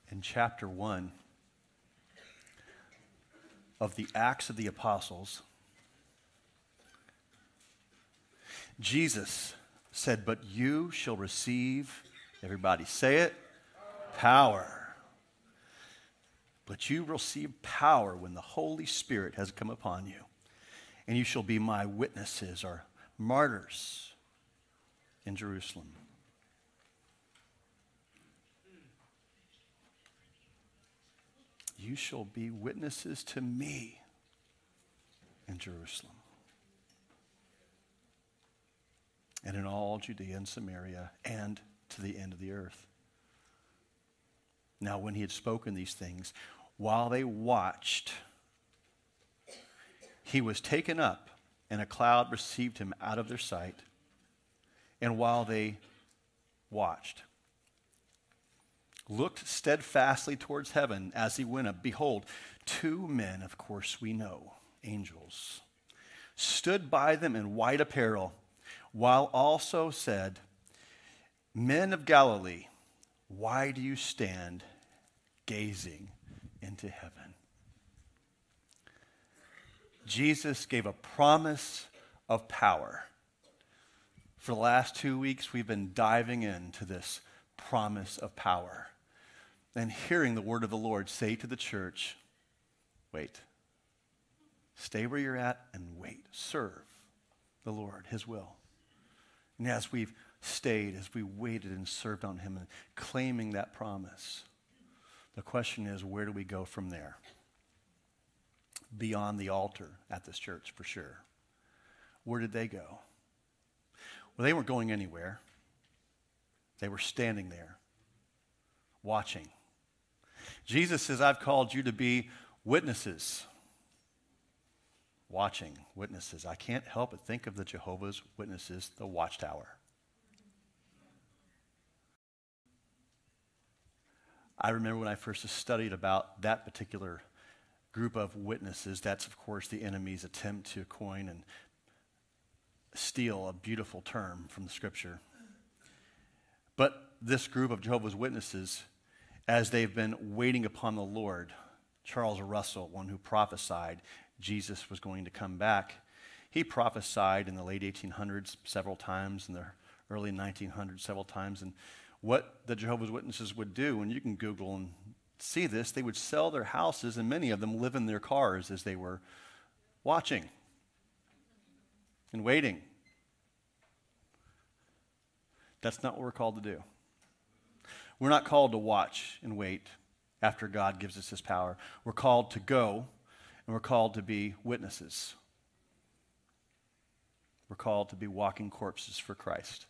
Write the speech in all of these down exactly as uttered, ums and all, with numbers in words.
in chapter one of the Acts of the Apostles, Jesus said, "But you shall receive," everybody say it, "power. But you receive power when the Holy Spirit has come upon you, and you shall be my witnesses," or martyrs, in Jerusalem. You shall be witnesses to me in Jerusalem and in all Judea and Samaria and to the end of the earth. Now, when he had spoken these things, while they watched, he was taken up, and a cloud received him out of their sight. And while they watched, looked steadfastly towards heaven as he went up, behold, two men, of course we know, angels, stood by them in white apparel, while also said, "Men of Galilee, why do you stand gazing into heaven?" Jesus gave a promise of power. For the last two weeks, we've been diving into this promise of power and hearing the word of the Lord say to the church, wait. Stay where you're at and wait. Serve the Lord, his will. And as we've stayed, as we waited and served on him and claiming that promise, the question is, where do we go from there? Beyond the altar at this church, for sure. Where did they go? Well, they weren't going anywhere. They were standing there, watching. Jesus says, I've called you to be witnesses. Watching, witnesses. I can't help but think of the Jehovah's Witnesses, the Watchtower. I remember when I first studied about that particular group of witnesses. That's, of course, the enemy's attempt to coin and steal a beautiful term from the Scripture. But this group of Jehovah's Witnesses, as they've been waiting upon the Lord, Charles Russell, one who prophesied Jesus was going to come back, he prophesied in the late eighteen hundreds several times, in the early nineteen hundreds several times, and what the Jehovah's Witnesses would do, and you can Google and see this, they would sell their houses, and many of them live in their cars as they were watching and waiting. That's not what we're called to do. We're not called to watch and wait after God gives us his power. We're called to go, and we're called to be witnesses. We're called to be walking corpses for Christ.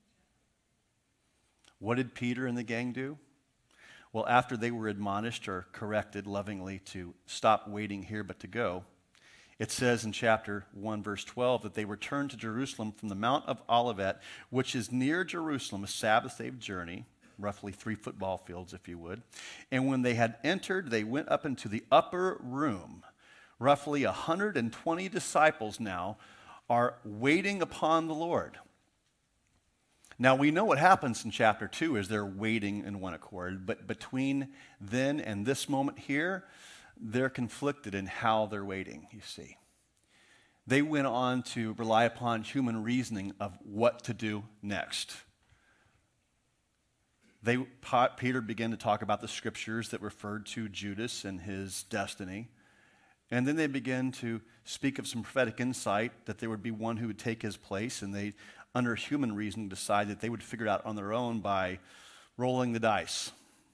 What did Peter and the gang do? Well, after they were admonished or corrected lovingly to stop waiting here but to go, it says in chapter one, verse twelve, that they returned to Jerusalem from the Mount of Olivet, which is near Jerusalem, a Sabbath-day journey, roughly three football fields, if you would. And when they had entered, they went up into the upper room. Roughly one hundred twenty disciples now are waiting upon the Lord. Now, we know what happens in chapter two is they're waiting in one accord, but between then and this moment here, they're conflicted in how they're waiting, you see. They went on to rely upon human reasoning of what to do next. They, Peter began to talk about the scriptures that referred to Judas and his destiny. And then they began to speak of some prophetic insight that there would be one who would take his place, and they, under human reasoning, decided that they would figure it out on their own by rolling the dice.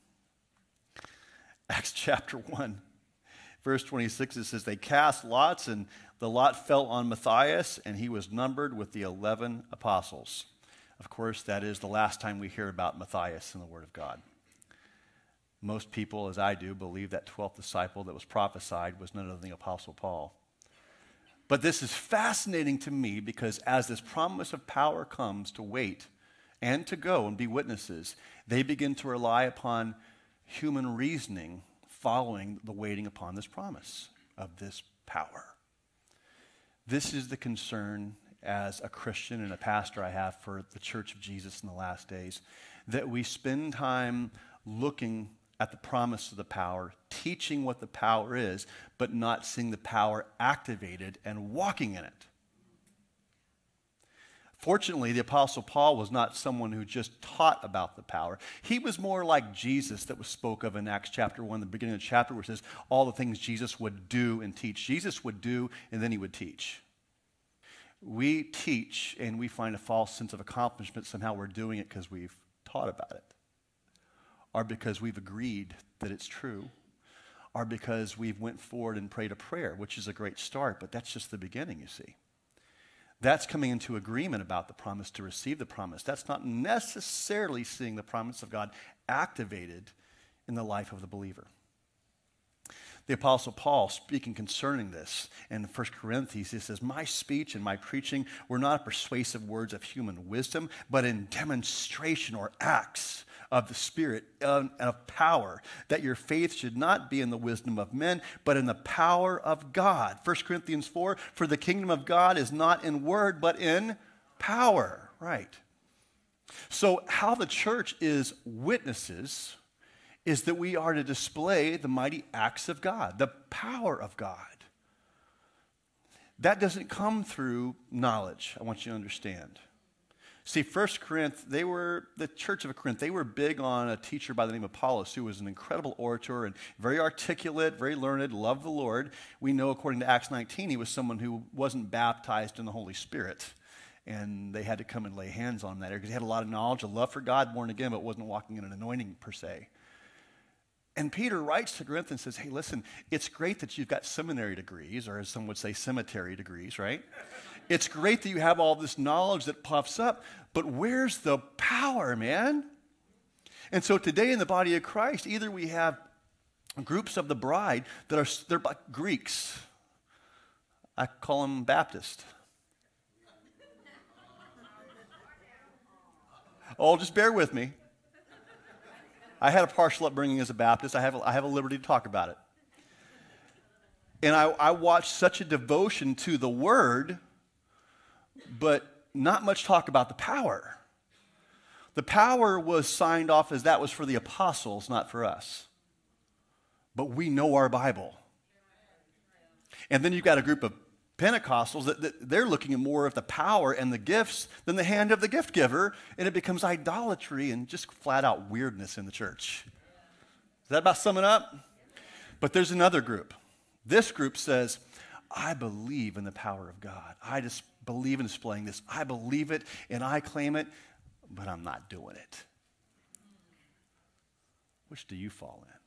Acts chapter one, verse twenty-six, it says, they cast lots, and the lot fell on Matthias, and he was numbered with the eleven apostles. Of course, that is the last time we hear about Matthias in the Word of God. Most people, as I do, believe that twelfth disciple that was prophesied was none other than the Apostle Paul. But this is fascinating to me because as this promise of power comes to wait and to go and be witnesses, they begin to rely upon human reasoning following the waiting upon this promise of this power. This is the concern as a Christian and a pastor I have for the Church of Jesus in the last days, that we spend time looking at the promise of the power, teaching what the power is, but not seeing the power activated and walking in it. Fortunately, the Apostle Paul was not someone who just taught about the power. He was more like Jesus that was spoke of in Acts chapter one, the beginning of the chapter, where it says all the things Jesus would do and teach. Jesus would do, and then he would teach. We teach, and we find a false sense of accomplishment. Somehow we're doing it because we've taught about it, or because we've agreed that it's true, or because we've went forward and prayed a prayer, which is a great start, but that's just the beginning, you see. That's coming into agreement about the promise to receive the promise. That's not necessarily seeing the promise of God activated in the life of the believer. The Apostle Paul, speaking concerning this in First Corinthians, he says, my speech and my preaching were not persuasive words of human wisdom, but in demonstration or acts of the Spirit and of power, that your faith should not be in the wisdom of men, but in the power of God. First Corinthians four, for the kingdom of God is not in word, but in power. Right. So how the church is witnesses is that we are to display the mighty acts of God, the power of God. That doesn't come through knowledge, I want you to understand. See, First Corinth, they were, the church of Corinth, they were big on a teacher by the name of Apollos, who was an incredible orator and very articulate, very learned, loved the Lord. We know, according to Acts nineteen, he was someone who wasn't baptized in the Holy Spirit. And they had to come and lay hands on that because he had a lot of knowledge, a love for God, born again, but wasn't walking in an anointing per se. And Peter writes to Corinth and says, hey, listen, it's great that you've got seminary degrees, or as some would say, cemetery degrees, right? It's great that you have all this knowledge that puffs up, but where's the power, man? And so today in the body of Christ, either we have groups of the bride that are, they're like Greeks. I call them Baptist. Oh, just bear with me. I had a partial upbringing as a Baptist. I have a, I have a liberty to talk about it. And I, I watched such a devotion to the Word, but not much talk about the power. The power was signed off as that was for the apostles, not for us. But we know our Bible. And then you've got a group of Pentecostals that, that they're looking at more of the power and the gifts than the hand of the gift giver, and it becomes idolatry and just flat out weirdness in the church. Does that about sum it up? But there's another group. This group says, I believe in the power of God. I just believe in displaying this. I believe it and I claim it, but I'm not doing it. Which do you fall in?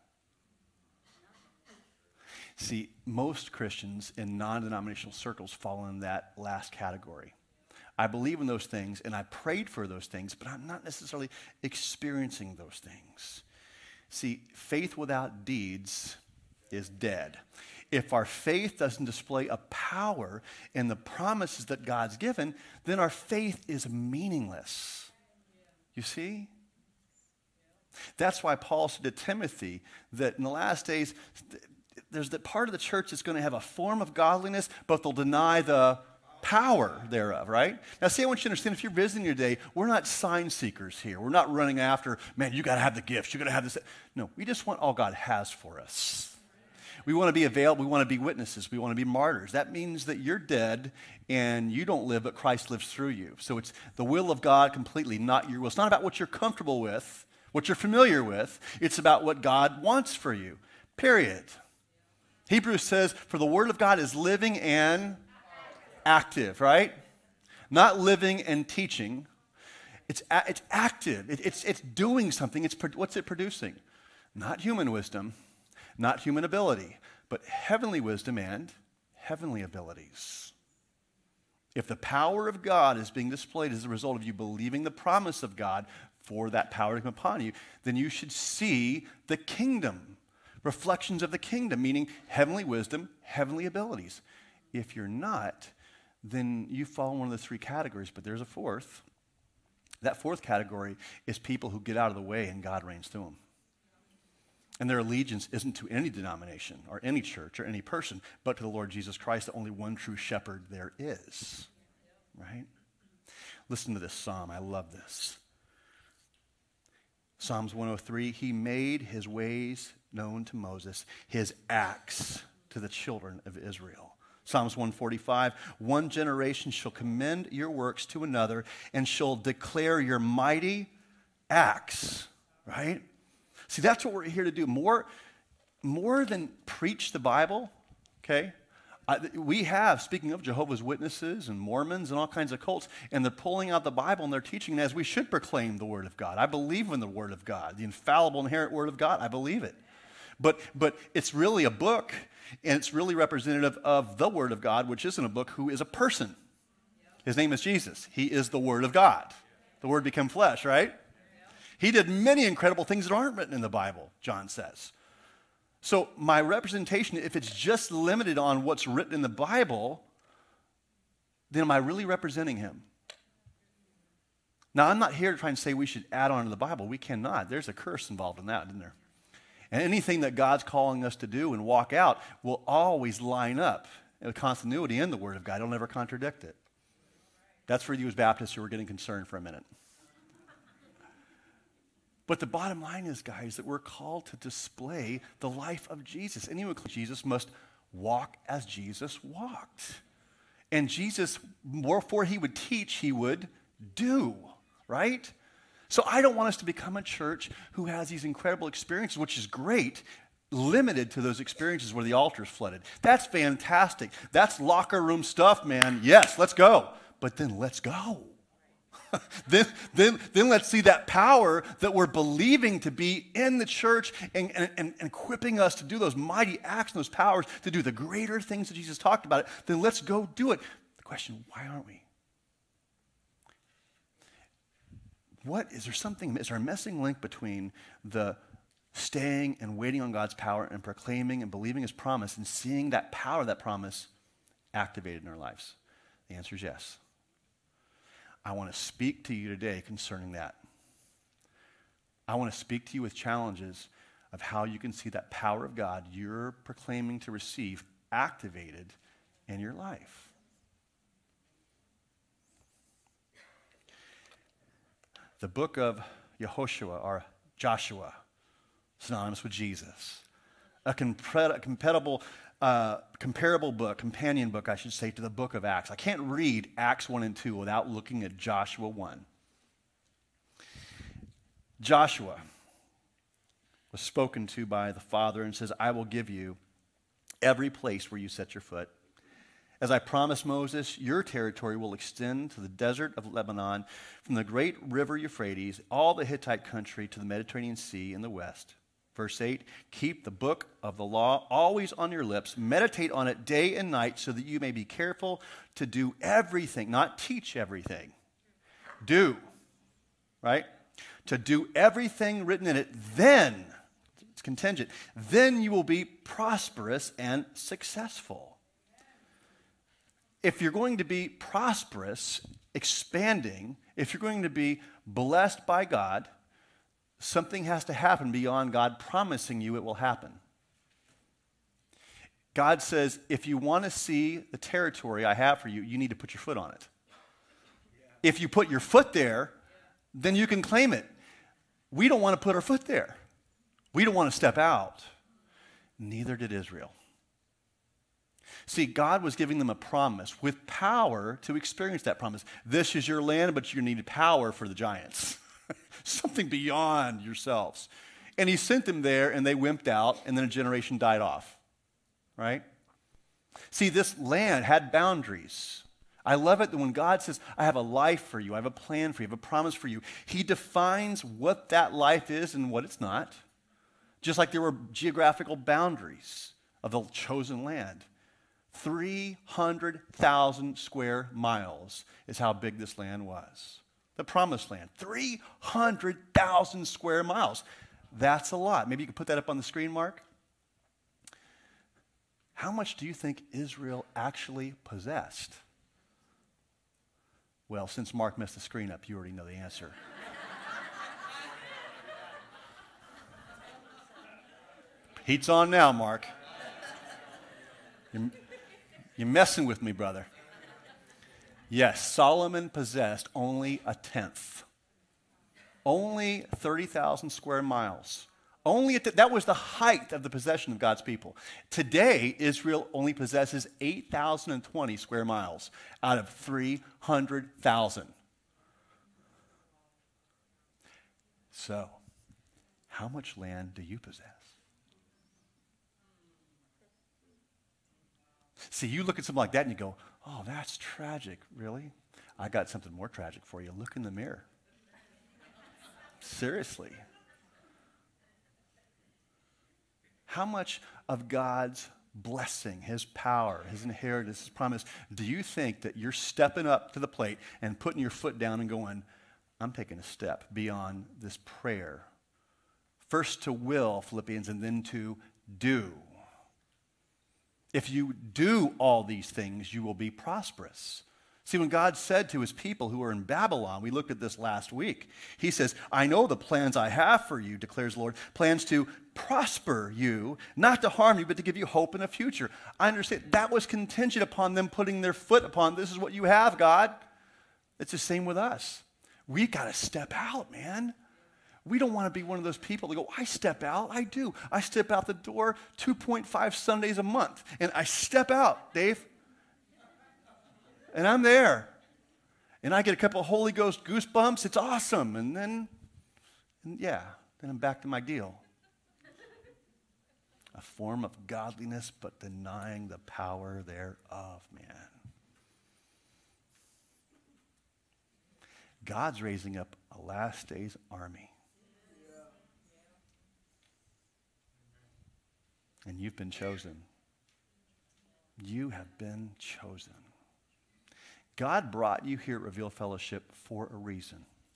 See, most Christians in non-denominational circles fall in that last category. I believe in those things, and I prayed for those things, but I'm not necessarily experiencing those things. See, faith without deeds is dead. If our faith doesn't display a power in the promises that God's given, then our faith is meaningless. You see? That's why Paul said to Timothy that in the last days, there's that part of the church that's going to have a form of godliness, but they'll deny the power thereof, right? Now, see, I want you to understand, if you're visiting your day, we're not sign seekers here. We're not running after, man, you got to have the gifts. You got to have this. No, we just want all God has for us. We want to be available. We want to be witnesses. We want to be martyrs. That means that you're dead and you don't live, but Christ lives through you. So it's the will of God completely, not your will. It's not about what you're comfortable with, what you're familiar with. It's about what God wants for you, period. Hebrews says, for the word of God is living and active, right? Not living and teaching. It's, a, it's active. It, it's, it's doing something. It's, what's it producing? Not human wisdom, not human ability, but heavenly wisdom and heavenly abilities. If the power of God is being displayed as a result of you believing the promise of God for that power to come upon you, then you should see the kingdom. Reflections of the kingdom, meaning heavenly wisdom, heavenly abilities. If you're not, then you fall in one of the three categories, but there's a fourth. That fourth category is people who get out of the way and God reigns through them. And their allegiance isn't to any denomination or any church or any person, but to the Lord Jesus Christ, the only one true shepherd there is. Right? Listen to this psalm. I love this. Psalms one oh three, he made his ways known to Moses, his acts to the children of Israel. Psalms one forty-five, one generation shall commend your works to another and shall declare your mighty acts, right? See, that's what we're here to do. More, more than preach the Bible, okay? Uh, we have, speaking of Jehovah's Witnesses and Mormons and all kinds of cults, and they're pulling out the Bible and they're teaching as we should proclaim the Word of God. I believe in the Word of God, the infallible, inherent Word of God. I believe it. But, but it's really a book, and it's really representative of the Word of God, which isn't a book, who is a person. His name is Jesus. He is the Word of God. The Word became flesh, right? He did many incredible things that aren't written in the Bible, John says. So my representation, if it's just limited on what's written in the Bible, then am I really representing him? Now, I'm not here to try and say we should add on to the Bible. We cannot. There's a curse involved in that, isn't there? And anything that God's calling us to do and walk out will always line up in a continuity in the Word of God. It'll never contradict it. That's for you as Baptists who are getting concerned for a minute. But the bottom line is, guys, that we're called to display the life of Jesus. Anyone who Jesus must walk as Jesus walked. And Jesus, before he would teach, he would do, right? So I don't want us to become a church who has these incredible experiences, which is great, limited to those experiences where the altar is flooded. That's fantastic. That's locker room stuff, man. Yes, let's go. But then let's go. then, then, then let's see that power that we're believing to be in the church and, and, and equipping us to do those mighty acts and those powers to do the greater things that Jesus talked about. It. Then let's go do it. The question, why aren't we? What, is there something, is there a missing link between the staying and waiting on God's power and proclaiming and believing his promise and seeing that power, that promise activated in our lives? The answer is yes. I want to speak to you today concerning that. I want to speak to you with challenges of how you can see that power of God you're proclaiming to receive activated in your life. The book of Yehoshua, or Joshua, synonymous with Jesus. A compatible Uh, comparable book, companion book, I should say, to the book of Acts. I can't read Acts one and two without looking at Joshua one. Joshua was spoken to by the Father and says, I will give you every place where you set your foot. As I promised Moses, your territory will extend to the desert of Lebanon, from the great river Euphrates, all the Hittite country to the Mediterranean Sea in the west. Verse eight, keep the book of the law always on your lips. Meditate on it day and night so that you may be careful to do everything, not teach everything. Do, right? To do everything written in it. Then, it's contingent, then you will be prosperous and successful. If you're going to be prosperous, expanding, if you're going to be blessed by God, something has to happen beyond God promising you it will happen. God says, if you want to see the territory I have for you, you need to put your foot on it. Yeah. If you put your foot there, then you can claim it. We don't want to put our foot there. We don't want to step out. Neither did Israel. See, God was giving them a promise with power to experience that promise. This is your land, but you need power for the giants. Something beyond yourselves. And he sent them there, and they wimped out, and then a generation died off. Right? See, this land had boundaries. I love it that when God says, I have a life for you, I have a plan for you, I have a promise for you, he defines what that life is and what it's not. Just like there were geographical boundaries of the chosen land. three hundred thousand square miles is how big this land was. The promised land, three hundred thousand square miles. That's a lot. Maybe you could put that up on the screen, Mark. How much do you think Israel actually possessed? Well, since Mark messed the screen up, you already know the answer. Heat's on now, Mark. You're, you're messing with me, brother. Yes, Solomon possessed only a tenth. Only thirty thousand square miles. Only at the, that was the height of the possession of God's people. Today, Israel only possesses eight thousand twenty square miles out of three hundred thousand. So, how much land do you possess? See, you look at something like that and you go, oh, that's tragic. Really? I got something more tragic for you. Look in the mirror. Seriously. How much of God's blessing, his power, his inheritance, his promise, do you think that you're stepping up to the plate and putting your foot down and going, I'm taking a step beyond this prayer? First to will, Philippians, and then to do. If you do all these things, you will be prosperous. See, when God said to his people who were in Babylon, we looked at this last week, he says, I know the plans I have for you, declares the Lord, plans to prosper you, not to harm you, but to give you hope in a future. I understand that was contingent upon them putting their foot upon, this is what you have, God. It's the same with us. We've got to step out, man. We don't want to be one of those people that go, I step out. I do. I step out the door two point five Sundays a month, and I step out, Dave. And I'm there. And I get a couple of Holy Ghost goosebumps. It's awesome. And then, and yeah, then I'm back to my deal. A form of godliness, but denying the power thereof, man. God's raising up a last days army. And you've been chosen. You have been chosen. God brought you here at Reveal Fellowship for a reason.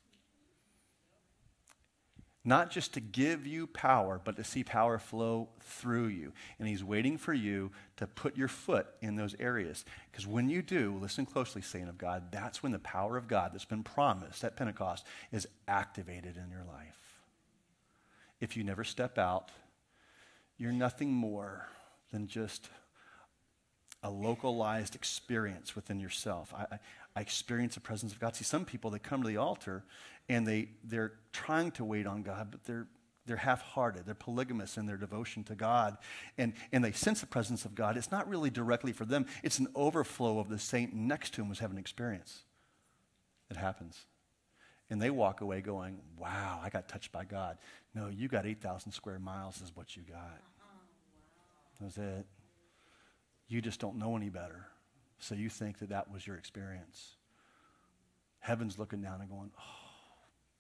Not just to give you power, but to see power flow through you. And he's waiting for you to put your foot in those areas. Because when you do, listen closely, saint of God, that's when the power of God that's been promised at Pentecost is activated in your life. If you never step out, you're nothing more than just a localized experience within yourself. I, I, I experience the presence of God. See, some people, they come to the altar and they, they're trying to wait on God, but they're, they're half-hearted. They're polygamous in their devotion to God. And, and they sense the presence of God. It's not really directly for them. It's an overflow of the saint next to him who's having an experience. It happens. And they walk away going, wow, I got touched by God. No, you got eight thousand square miles is what you got. That's it. You just don't know any better. So you think that that was your experience. Heaven's looking down and going, oh,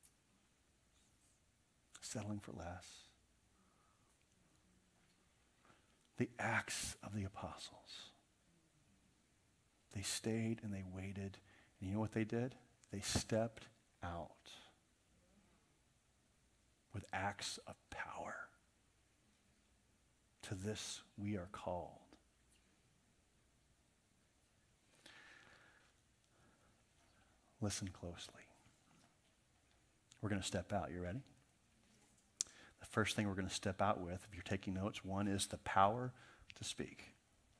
settling for less. The Acts of the Apostles. They stayed and they waited. And you know what they did? They stepped out with acts of power. To this we are called. Listen closely. We're going to step out. You ready? The first thing we're going to step out with, if you're taking notes, one is the power to speak.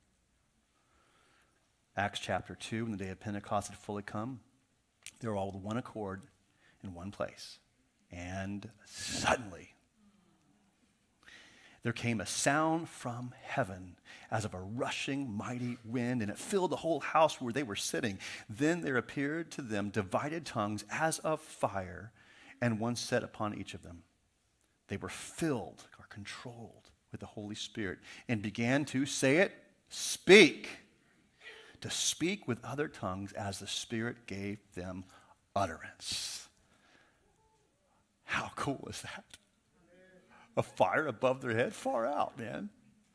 Acts chapter two, when the day of Pentecost had fully come, they were all with one accord in one place. And suddenly, there came a sound from heaven as of a rushing mighty wind, and it filled the whole house where they were sitting. Then there appeared to them divided tongues as of fire, and one sat upon each of them. They were filled or controlled with the Holy Spirit and began to, say it, speak. To speak with other tongues as the Spirit gave them utterance. How cool is that? A fire above their head? Far out, man.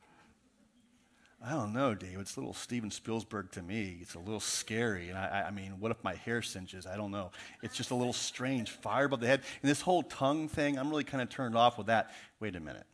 I don't know, Dave. It's a little Steven Spielberg to me. It's a little scary. And I, I mean, what if my hair cinches? I don't know. It's just a little strange. Fire above the head. And this whole tongue thing, I'm really kind of turned off with that. Wait a minute.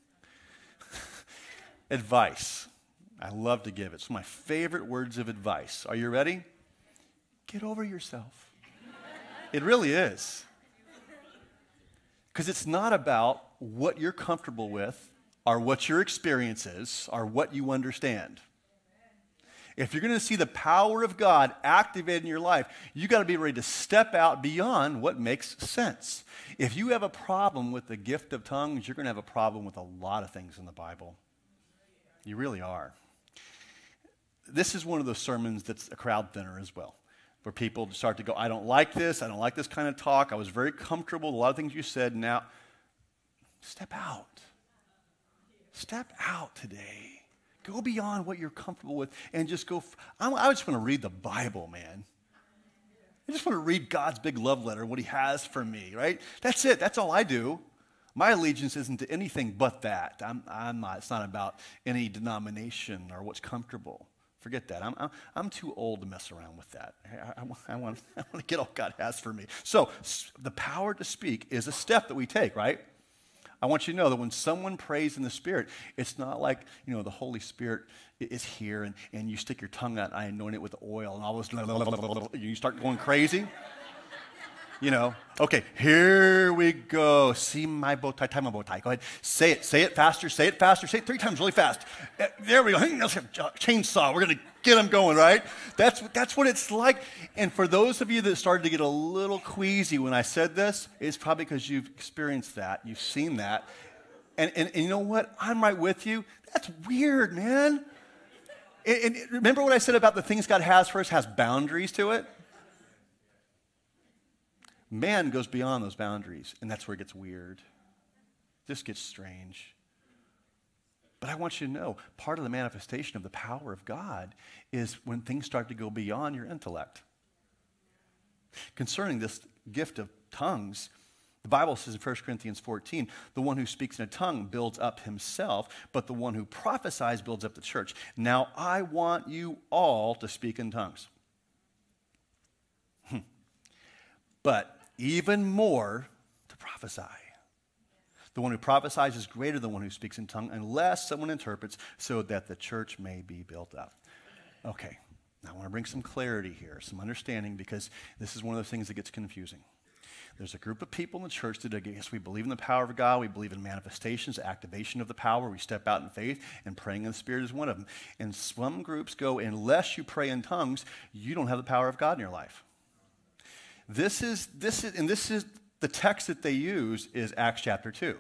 Advice. I love to give it. It's my favorite words of advice. Are you ready? Get over yourself. It really is. Because it's not about what you're comfortable with or what your experience is or what you understand. If you're going to see the power of God activated in your life, you got to be ready to step out beyond what makes sense. If you have a problem with the gift of tongues, you're going to have a problem with a lot of things in the Bible. You really are. This is one of those sermons that's a crowd thinner as well, where people start to go, I don't like this, I don't like this kind of talk, I was very comfortable with a lot of things you said, now step out. Step out today. Go beyond what you're comfortable with and just go. I, I just want to read the Bible, man. I just want to read God's big love letter, what he has for me, right? That's it. That's all I do. My allegiance isn't to anything but that. I'm, I'm not. It's not about any denomination or what's comfortable. Forget that. I'm, I'm, I'm too old to mess around with that. I, I, I, want, I want to get all God has for me. So the power to speak is a step that we take, right? I want you to know that when someone prays in the Spirit, it's not like, you know, the Holy Spirit is here and, and you stick your tongue out and I anoint it with oil and all this, you start going crazy. You know, okay, here we go. See my bow tie, tie my bow tie. Go ahead, say it, say it faster, say it faster, say it three times really fast. Uh, there we go. Chainsaw, we're going to get them going, right? That's, that's what it's like. And for those of you that started to get a little queasy when I said this, it's probably because you've experienced that, you've seen that. And, and, and you know what? I'm right with you. That's weird, man. And, and remember what I said about the things God has for us has boundaries to it? Man goes beyond those boundaries, and that's where it gets weird. This gets strange. But I want you to know, part of the manifestation of the power of God is when things start to go beyond your intellect. Concerning this gift of tongues, the Bible says in First Corinthians fourteen, the one who speaks in a tongue builds up himself, but the one who prophesies builds up the church. Now I want you all to speak in tongues. But even more to prophesy. The one who prophesies is greater than the one who speaks in tongue, unless someone interprets, so that the church may be built up. Okay, now I want to bring some clarity here, some understanding, because this is one of those things that gets confusing. There's a group of people in the church that, I guess, we believe in the power of God, we believe in manifestations, activation of the power, we step out in faith, and praying in the Spirit is one of them. And some groups go, unless you pray in tongues, you don't have the power of God in your life. This is, this is, and this is, the text that they use is Acts chapter two.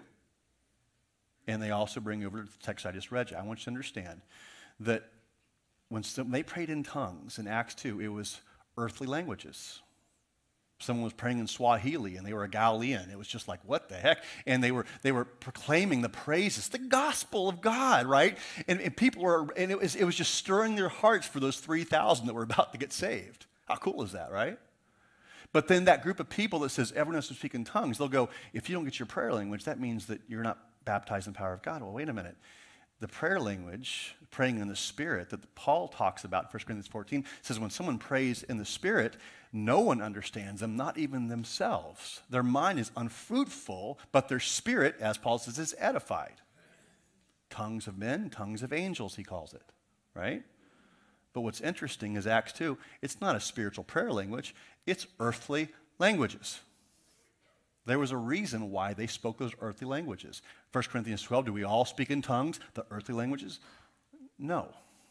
And they also bring over the text I just read you. I want you to understand that when some, they prayed in tongues in Acts two, it was earthly languages. Someone was praying in Swahili and they were a Galilean. It was just like, what the heck? And they were, they were proclaiming the praises, the gospel of God, right? And, and people were, and it was, it was just stirring their hearts for those three thousand that were about to get saved. How cool is that, right? But then that group of people that says everyone has to speak in tongues, they'll go, if you don't get your prayer language, that means that you're not baptized in the power of God. Well, wait a minute. The prayer language, praying in the Spirit, that Paul talks about in First Corinthians fourteen, says when someone prays in the Spirit, no one understands them, not even themselves. Their mind is unfruitful, but their spirit, as Paul says, is edified. Tongues of men, tongues of angels, he calls it, right? But what's interesting is Acts two, it's not a spiritual prayer language, it's earthly languages. There was a reason why they spoke those earthly languages. First Corinthians twelve, do we all speak in tongues, the earthly languages? No.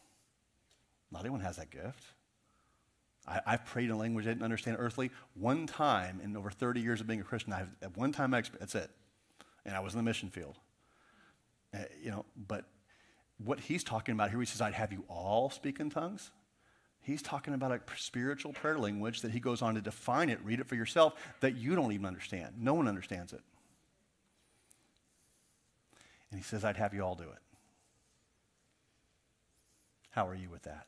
Not everyone has that gift. I, I've prayed in a language I didn't understand earthly one time in over thirty years of being a Christian. I've, at one time, I experienced, that's it. And I was in the mission field. Uh, you know, but what he's talking about here, he says, I'd have you all speak in tongues. He's talking about a spiritual prayer language that he goes on to define it, read it for yourself, that you don't even understand. No one understands it. And he says, I'd have you all do it. How are you with that?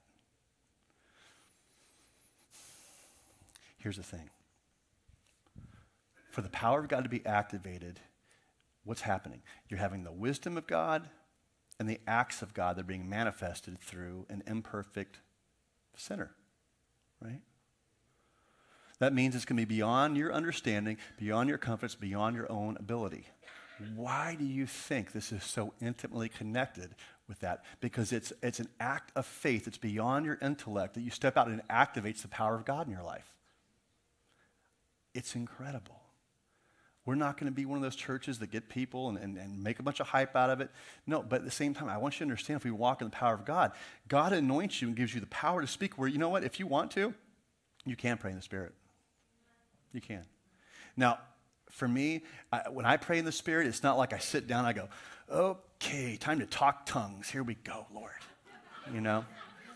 Here's the thing. For the power of God to be activated, what's happening? You're having the wisdom of God and the acts of God that are being manifested through an imperfect sinner, right? That means it's going to be beyond your understanding, beyond your confidence, beyond your own ability. Why do you think this is so intimately connected with that? Because it's, it's an act of faith. It's beyond your intellect that you step out and it activates the power of God in your life. It's incredible. We're not going to be one of those churches that get people and, and, and make a bunch of hype out of it. No, but at the same time, I want you to understand, if we walk in the power of God, God anoints you and gives you the power to speak where, you know what, if you want to, you can pray in the Spirit. You can. Now, for me, I, when I pray in the Spirit, it's not like I sit down and I go, okay, time to talk tongues. Here we go, Lord. You know?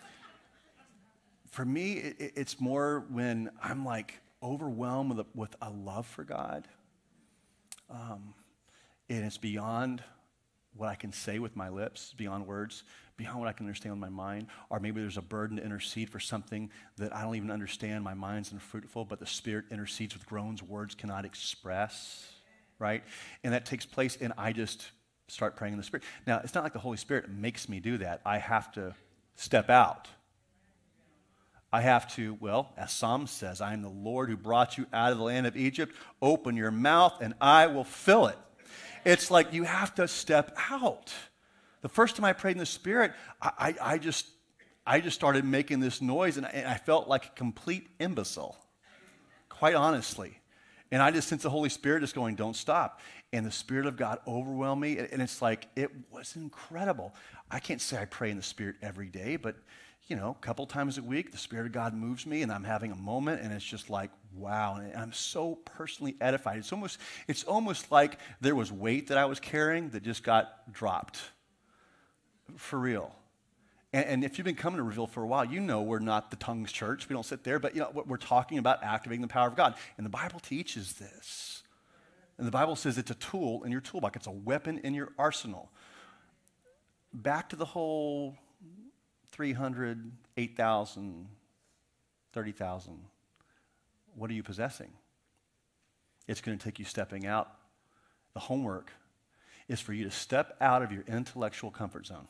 For me, it, it's more when I'm like overwhelmed with a, with a love for God. Um, and it's beyond what I can say with my lips, beyond words, beyond what I can understand with my mind. Or maybe there's a burden to intercede for something that I don't even understand. My mind's unfruitful, but the Spirit intercedes with groans words cannot express, right? And that takes place, and I just start praying in the Spirit. Now, it's not like the Holy Spirit makes me do that. I have to step out. I have to, well, as Psalm says, I am the Lord who brought you out of the land of Egypt. Open your mouth and I will fill it. It's like you have to step out. The first time I prayed in the Spirit, I, I, I just I just started making this noise, and I, and I felt like a complete imbecile, quite honestly. And I just sensed the Holy Spirit just going, don't stop. And the Spirit of God overwhelmed me, and it's like, it was incredible. I can't say I pray in the Spirit every day, but you know, a couple times a week, the Spirit of God moves me, and I'm having a moment, and it's just like, wow, and I'm so personally edified. It's almost, it's almost like there was weight that I was carrying that just got dropped, for real. And, and if you've been coming to Reveal for a while, you know we're not the tongues church. We don't sit there, but you know, we're talking about activating the power of God, and the Bible teaches this. And the Bible says it's a tool in your toolbox. It's a weapon in your arsenal. Back to the whole three hundred, eight thousand, thirty thousand. What are you possessing? It's going to take you stepping out. The homework is for you to step out of your intellectual comfort zone.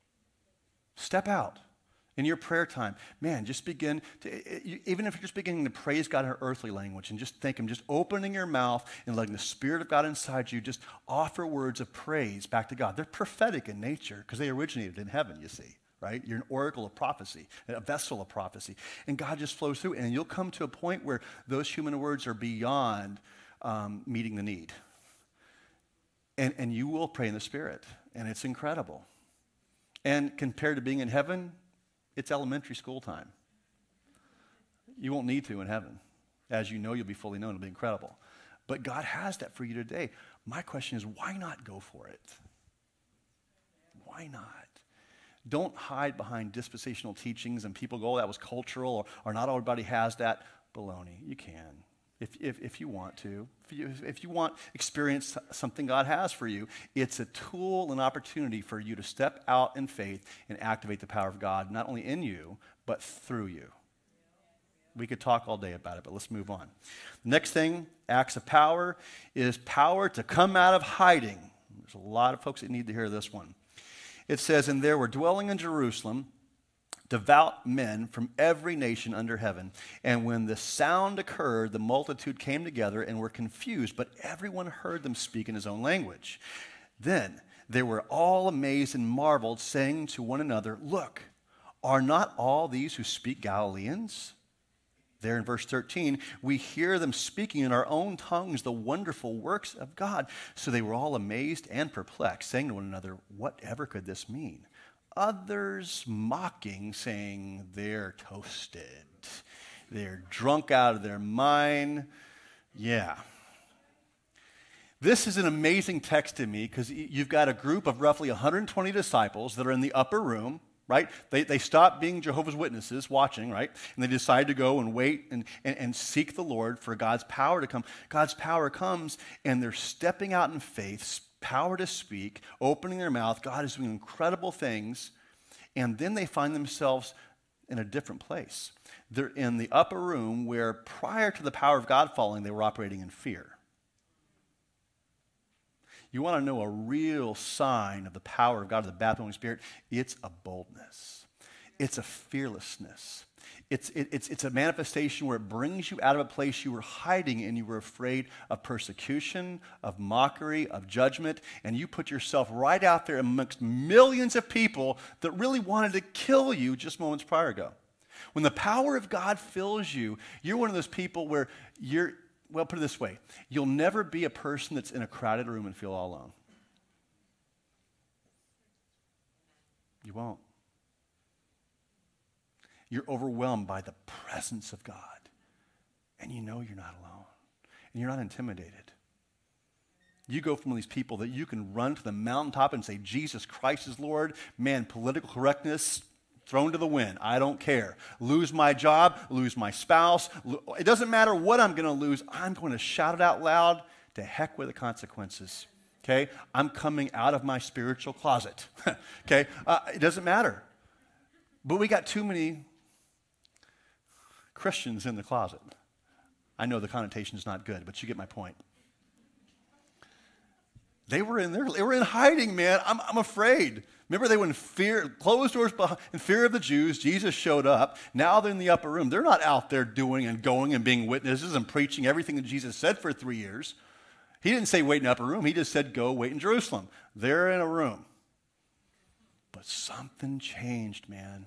Step out. In your prayer time, man, just begin to, even if you're just beginning to praise God in our earthly language and just think Him, just opening your mouth and letting the Spirit of God inside you just offer words of praise back to God. They're prophetic in nature because they originated in heaven, you see. Right? You're an oracle of prophecy, a vessel of prophecy. And God just flows through, and you'll come to a point where those human words are beyond um, meeting the need. And, and you will pray in the Spirit, and it's incredible. And compared to being in heaven, it's elementary school time. You won't need to in heaven. As you know, you'll be fully known. It'll be incredible. But God has that for you today. My question is, why not go for it? Why not? Don't hide behind dispensational teachings and people go, oh, that was cultural, or, or not everybody has that. Baloney. You can, if, if, if you want to. If you, if you want experience something God has for you, it's a tool and opportunity for you to step out in faith and activate the power of God, not only in you, but through you. We could talk all day about it, but let's move on. Next thing, acts of power, is power to come out of hiding. There's a lot of folks that need to hear this one. It says, and there were dwelling in Jerusalem devout men from every nation under heaven. And when the sound occurred, the multitude came together and were confused, but everyone heard them speak in his own language. Then they were all amazed and marveled, saying to one another, look, are not all these who speak Galileans? There in verse thirteen, we hear them speaking in our own tongues the wonderful works of God. So they were all amazed and perplexed, saying to one another, whatever could this mean? Others mocking, saying, they're toasted. They're drunk out of their mind. Yeah. This is an amazing text to me because you've got a group of roughly one hundred twenty disciples that are in the upper room. Right? They, they stop being Jehovah's Witnesses watching, right? And they decide to go and wait and, and, and seek the Lord for God's power to come. God's power comes, and they're stepping out in faith, power to speak, opening their mouth. God is doing incredible things. And then they find themselves in a different place. They're in the upper room where prior to the power of God falling, they were operating in fear. You want to know a real sign of the power of God, of the baptism of the Spirit? It's a boldness. It's a fearlessness. It's, it, it's, it's a manifestation where it brings you out of a place you were hiding and you were afraid of persecution, of mockery, of judgment, and you put yourself right out there amongst millions of people that really wanted to kill you just moments prior ago. When the power of God fills you, you're one of those people where you're well, put it this way. You'll never be a person that's in a crowded room and feel all alone. You won't. You're overwhelmed by the presence of God. And you know you're not alone. And you're not intimidated. You go from these people that you can run to the mountaintop and say, Jesus Christ is Lord. Man, political correctness, thrown to the wind. I don't care. Lose my job, lose my spouse. Lo- it doesn't matter what I'm going to lose. I'm going to shout it out loud. To heck with the consequences. Okay? I'm coming out of my spiritual closet. Okay? Uh, it doesn't matter. But we got too many Christians in the closet. I know the connotation is not good, but you get my point. They were in there. They were in hiding, man. I'm, I'm afraid. Remember, they were in fear, closed doors behind, in fear of the Jews. Jesus showed up. Now they're in the upper room. They're not out there doing and going and being witnesses and preaching everything that Jesus said for three years. He didn't say wait in the upper room. He just said go wait in Jerusalem. They're in a room. But something changed, man.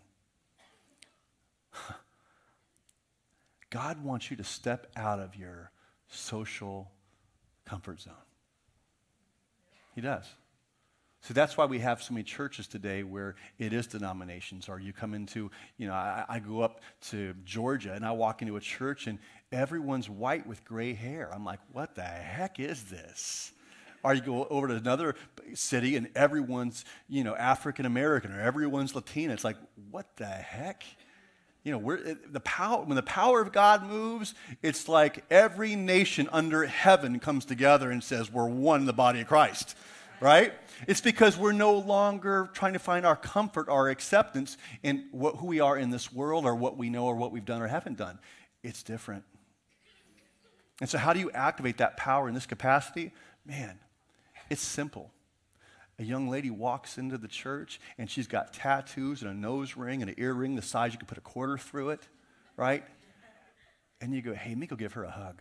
God wants you to step out of your social comfort zone. He does. So that's why we have so many churches today where it is denominations, or you come into, you know, I, I go up to Georgia and I walk into a church and everyone's white with gray hair. I'm like, what the heck is this? Or you go over to another city and everyone's, you know, African American or everyone's Latina. It's like, what the heck? You know, we're, it, the power, when the power of God moves, it's like every nation under heaven comes together and says, we're one in the body of Christ, right? It's because we're no longer trying to find our comfort, our acceptance in what, who we are in this world or what we know or what we've done or haven't done. It's different. And so how do you activate that power in this capacity? Man, it's simple. A young lady walks into the church and she's got tattoos and a nose ring and an earring the size you can put a quarter through it, right? And you go, hey, let me go give her a hug.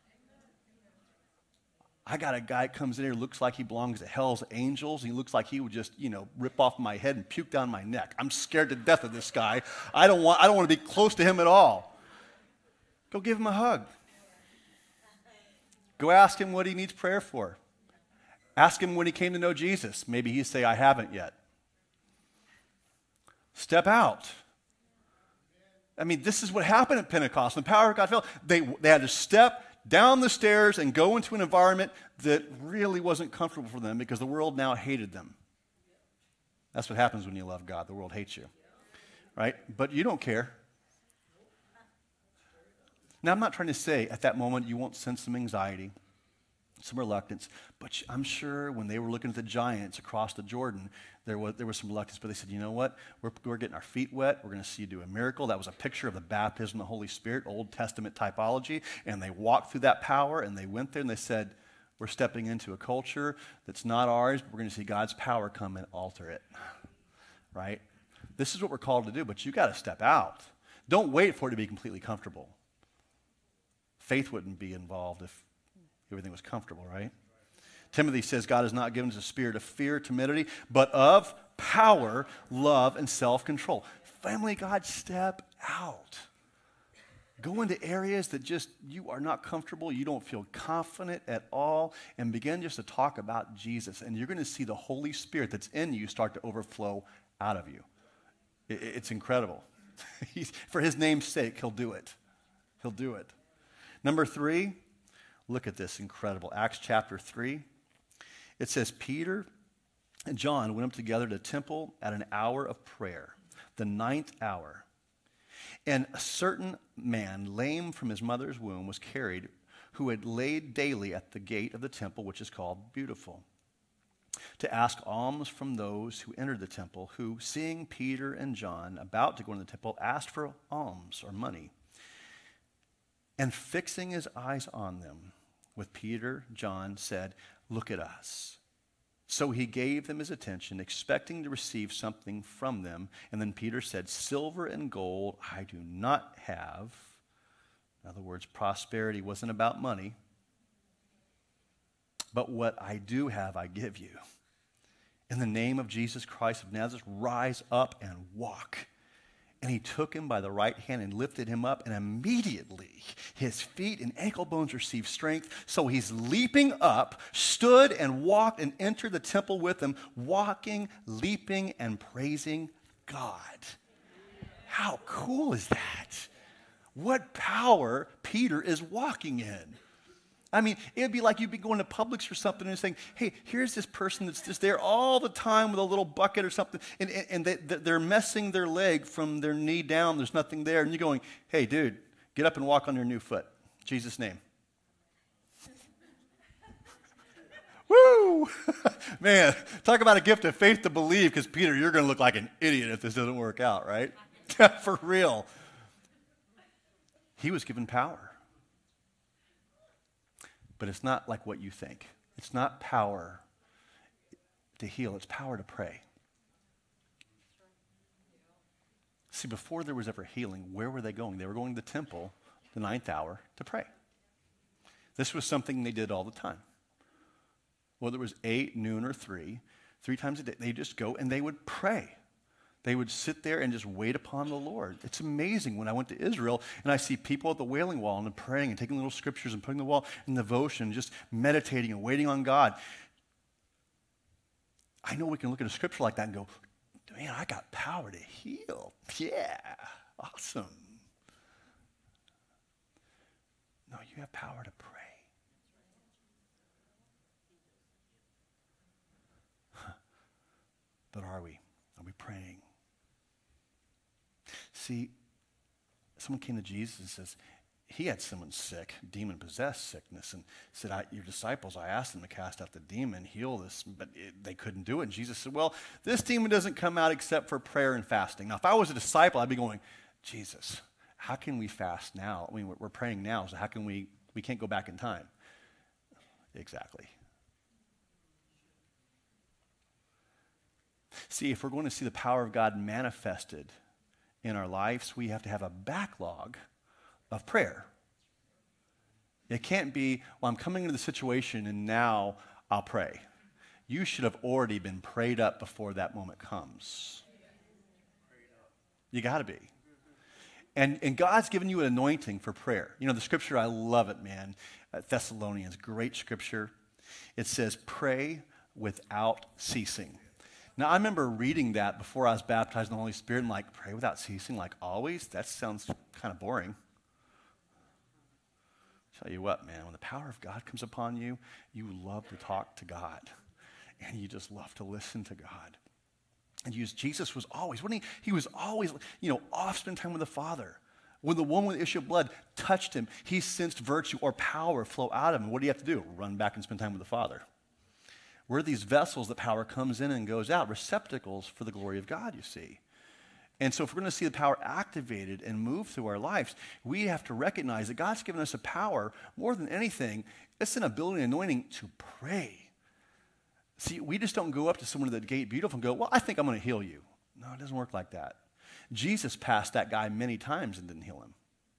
I got a guy that comes in here, looks like he belongs to Hell's Angels. He looks like he would just, you know, rip off my head and puke down my neck. I'm scared to death of this guy. I don't want, I don't want to be close to him at all. Go give him a hug. Go ask him what he needs prayer for. Ask him when he came to know Jesus. Maybe he'd say, I haven't yet. Step out. I mean, this is what happened at Pentecost. When the power of God fell, they, they had to step down the stairs and go into an environment that really wasn't comfortable for them because the world now hated them. That's what happens when you love God. The world hates you, right? But you don't care. Now, I'm not trying to say at that moment you won't sense some anxiety, some reluctance, but I'm sure when they were looking at the giants across the Jordan, there was, there was some reluctance, but they said, you know what, we're, we're getting our feet wet, we're going to see you do a miracle. That was a picture of the baptism of the Holy Spirit, Old Testament typology, and they walked through that power, and they went there, and they said, we're stepping into a culture that's not ours, but we're going to see God's power come and alter it, right? This is what we're called to do, but you got to step out. Don't wait for it to be completely comfortable. Faith wouldn't be involved if everything was comfortable, right? Timothy says God has not given us a spirit of fear, timidity, but of power, love, and self-control. Family, God, step out. Go into areas that just you are not comfortable, you don't feel confident at all, and begin just to talk about Jesus. And you're going to see the Holy Spirit that's in you start to overflow out of you. It's incredible. For his name's sake, he'll do it. He'll do it. Number three, look at this incredible. Acts chapter three. It says, Peter and John went up together to the temple at an hour of prayer, the ninth hour. And a certain man, lame from his mother's womb, was carried, who had laid daily at the gate of the temple, which is called Beautiful, to ask alms from those who entered the temple, who, seeing Peter and John about to go into the temple, asked for alms or money. And fixing his eyes on them, with Peter, John said, look at us. So he gave them his attention, expecting to receive something from them. And then Peter said, silver and gold I do not have. In other words, prosperity wasn't about money. But what I do have, I give you. In the name of Jesus Christ of Nazareth, rise up and walk. And he took him by the right hand and lifted him up, and immediately his feet and ankle bones received strength. So he's leaping up, stood and walked and entered the temple with them, walking, leaping, and praising God. How cool is that? What power Peter is walking in. I mean, it would be like you'd be going to Publix or something and saying, hey, here's this person that's just there all the time with a little bucket or something, and, and, and they, they're messing their leg from their knee down. There's nothing there. And you're going, hey, dude, get up and walk on your new foot. In Jesus' name. Woo! Man, talk about a gift of faith to believe, because, Peter, you're going to look like an idiot if this doesn't work out, right? For real. He was given power. But it's not like what you think. It's not power to heal. It's power to pray. See, before there was ever healing, where were they going? They were going to the temple, the ninth hour, to pray. This was something they did all the time. Whether it was eight, noon, or three, three times a day, they just go and they would pray. They would sit there and just wait upon the Lord. It's amazing when I went to Israel and I see people at the Wailing Wall and praying and taking little scriptures and putting the wall in devotion, just meditating and waiting on God. I know we can look at a scripture like that and go, man, I got power to heal. Yeah, awesome. No, you have power to pray. But are we? Are we praying? See, someone came to Jesus and says, he had someone sick, demon-possessed sickness, and said, I, your disciples, I asked them to cast out the demon, heal this, but it, they couldn't do it. And Jesus said, well, this demon doesn't come out except for prayer and fasting. Now, if I was a disciple, I'd be going, Jesus, how can we fast now? I mean, we're, we're praying now, so how can we, we can't go back in time. Exactly. See, if we're going to see the power of God manifested in our lives, we have to have a backlog of prayer. It can't be, well, I'm coming into the situation and now I'll pray. You should have already been prayed up before that moment comes. You got to be. And, and God's given you an anointing for prayer. You know, the scripture, I love it, man. Uh, Thessalonians, great scripture. It says, pray without ceasing. Now, I remember reading that before I was baptized in the Holy Spirit and like, pray without ceasing, like always? That sounds kind of boring. Tell you what, man, when the power of God comes upon you, you love to talk to God. And you just love to listen to God. And you, Jesus was always, when he, he was always, you know, off spending time with the Father. When the woman with the issue of blood touched him, he sensed virtue or power flow out of him. What do you have to do? Run back and spend time with the Father. We're these vessels that power comes in and goes out, receptacles for the glory of God, you see. And so if we're going to see the power activated and move through our lives, we have to recognize that God's given us a power, more than anything, it's an ability and anointing to pray. See, we just don't go up to someone at the gate beautiful and go, well, I think I'm going to heal you. No, it doesn't work like that. Jesus passed that guy many times and didn't heal him.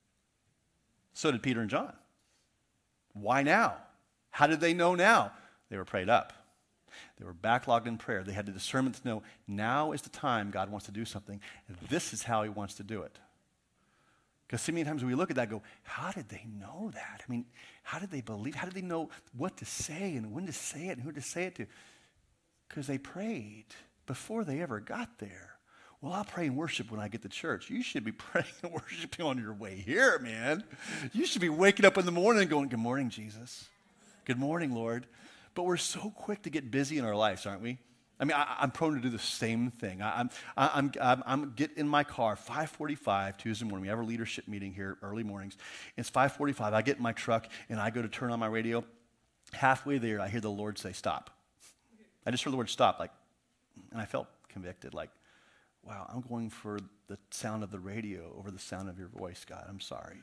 So did Peter and John. Why now? How did they know now? They were prayed up. They were backlogged in prayer. They had the discernment to know now is the time God wants to do something. And this is how he wants to do it. Because so many times we look at that and go, how did they know that? I mean, how did they believe? How did they know what to say and when to say it and who to say it to? Because they prayed before they ever got there. Well, I'll pray and worship when I get to church. You should be praying and worshiping on your way here, man. You should be waking up in the morning and going, good morning, Jesus. Good morning, Lord. But we're so quick to get busy in our lives, aren't we? I mean, I, I'm prone to do the same thing. I, I'm, I, I'm, I'm, I'm get in my car, five forty-five Tuesday morning. We have a leadership meeting here early mornings. It's five forty-five. I get in my truck, and I go to turn on my radio. Halfway there, I hear the Lord say, stop. I just heard the word stop, like, and I felt convicted, like, wow, I'm going for the sound of the radio over the sound of your voice, God. I'm sorry.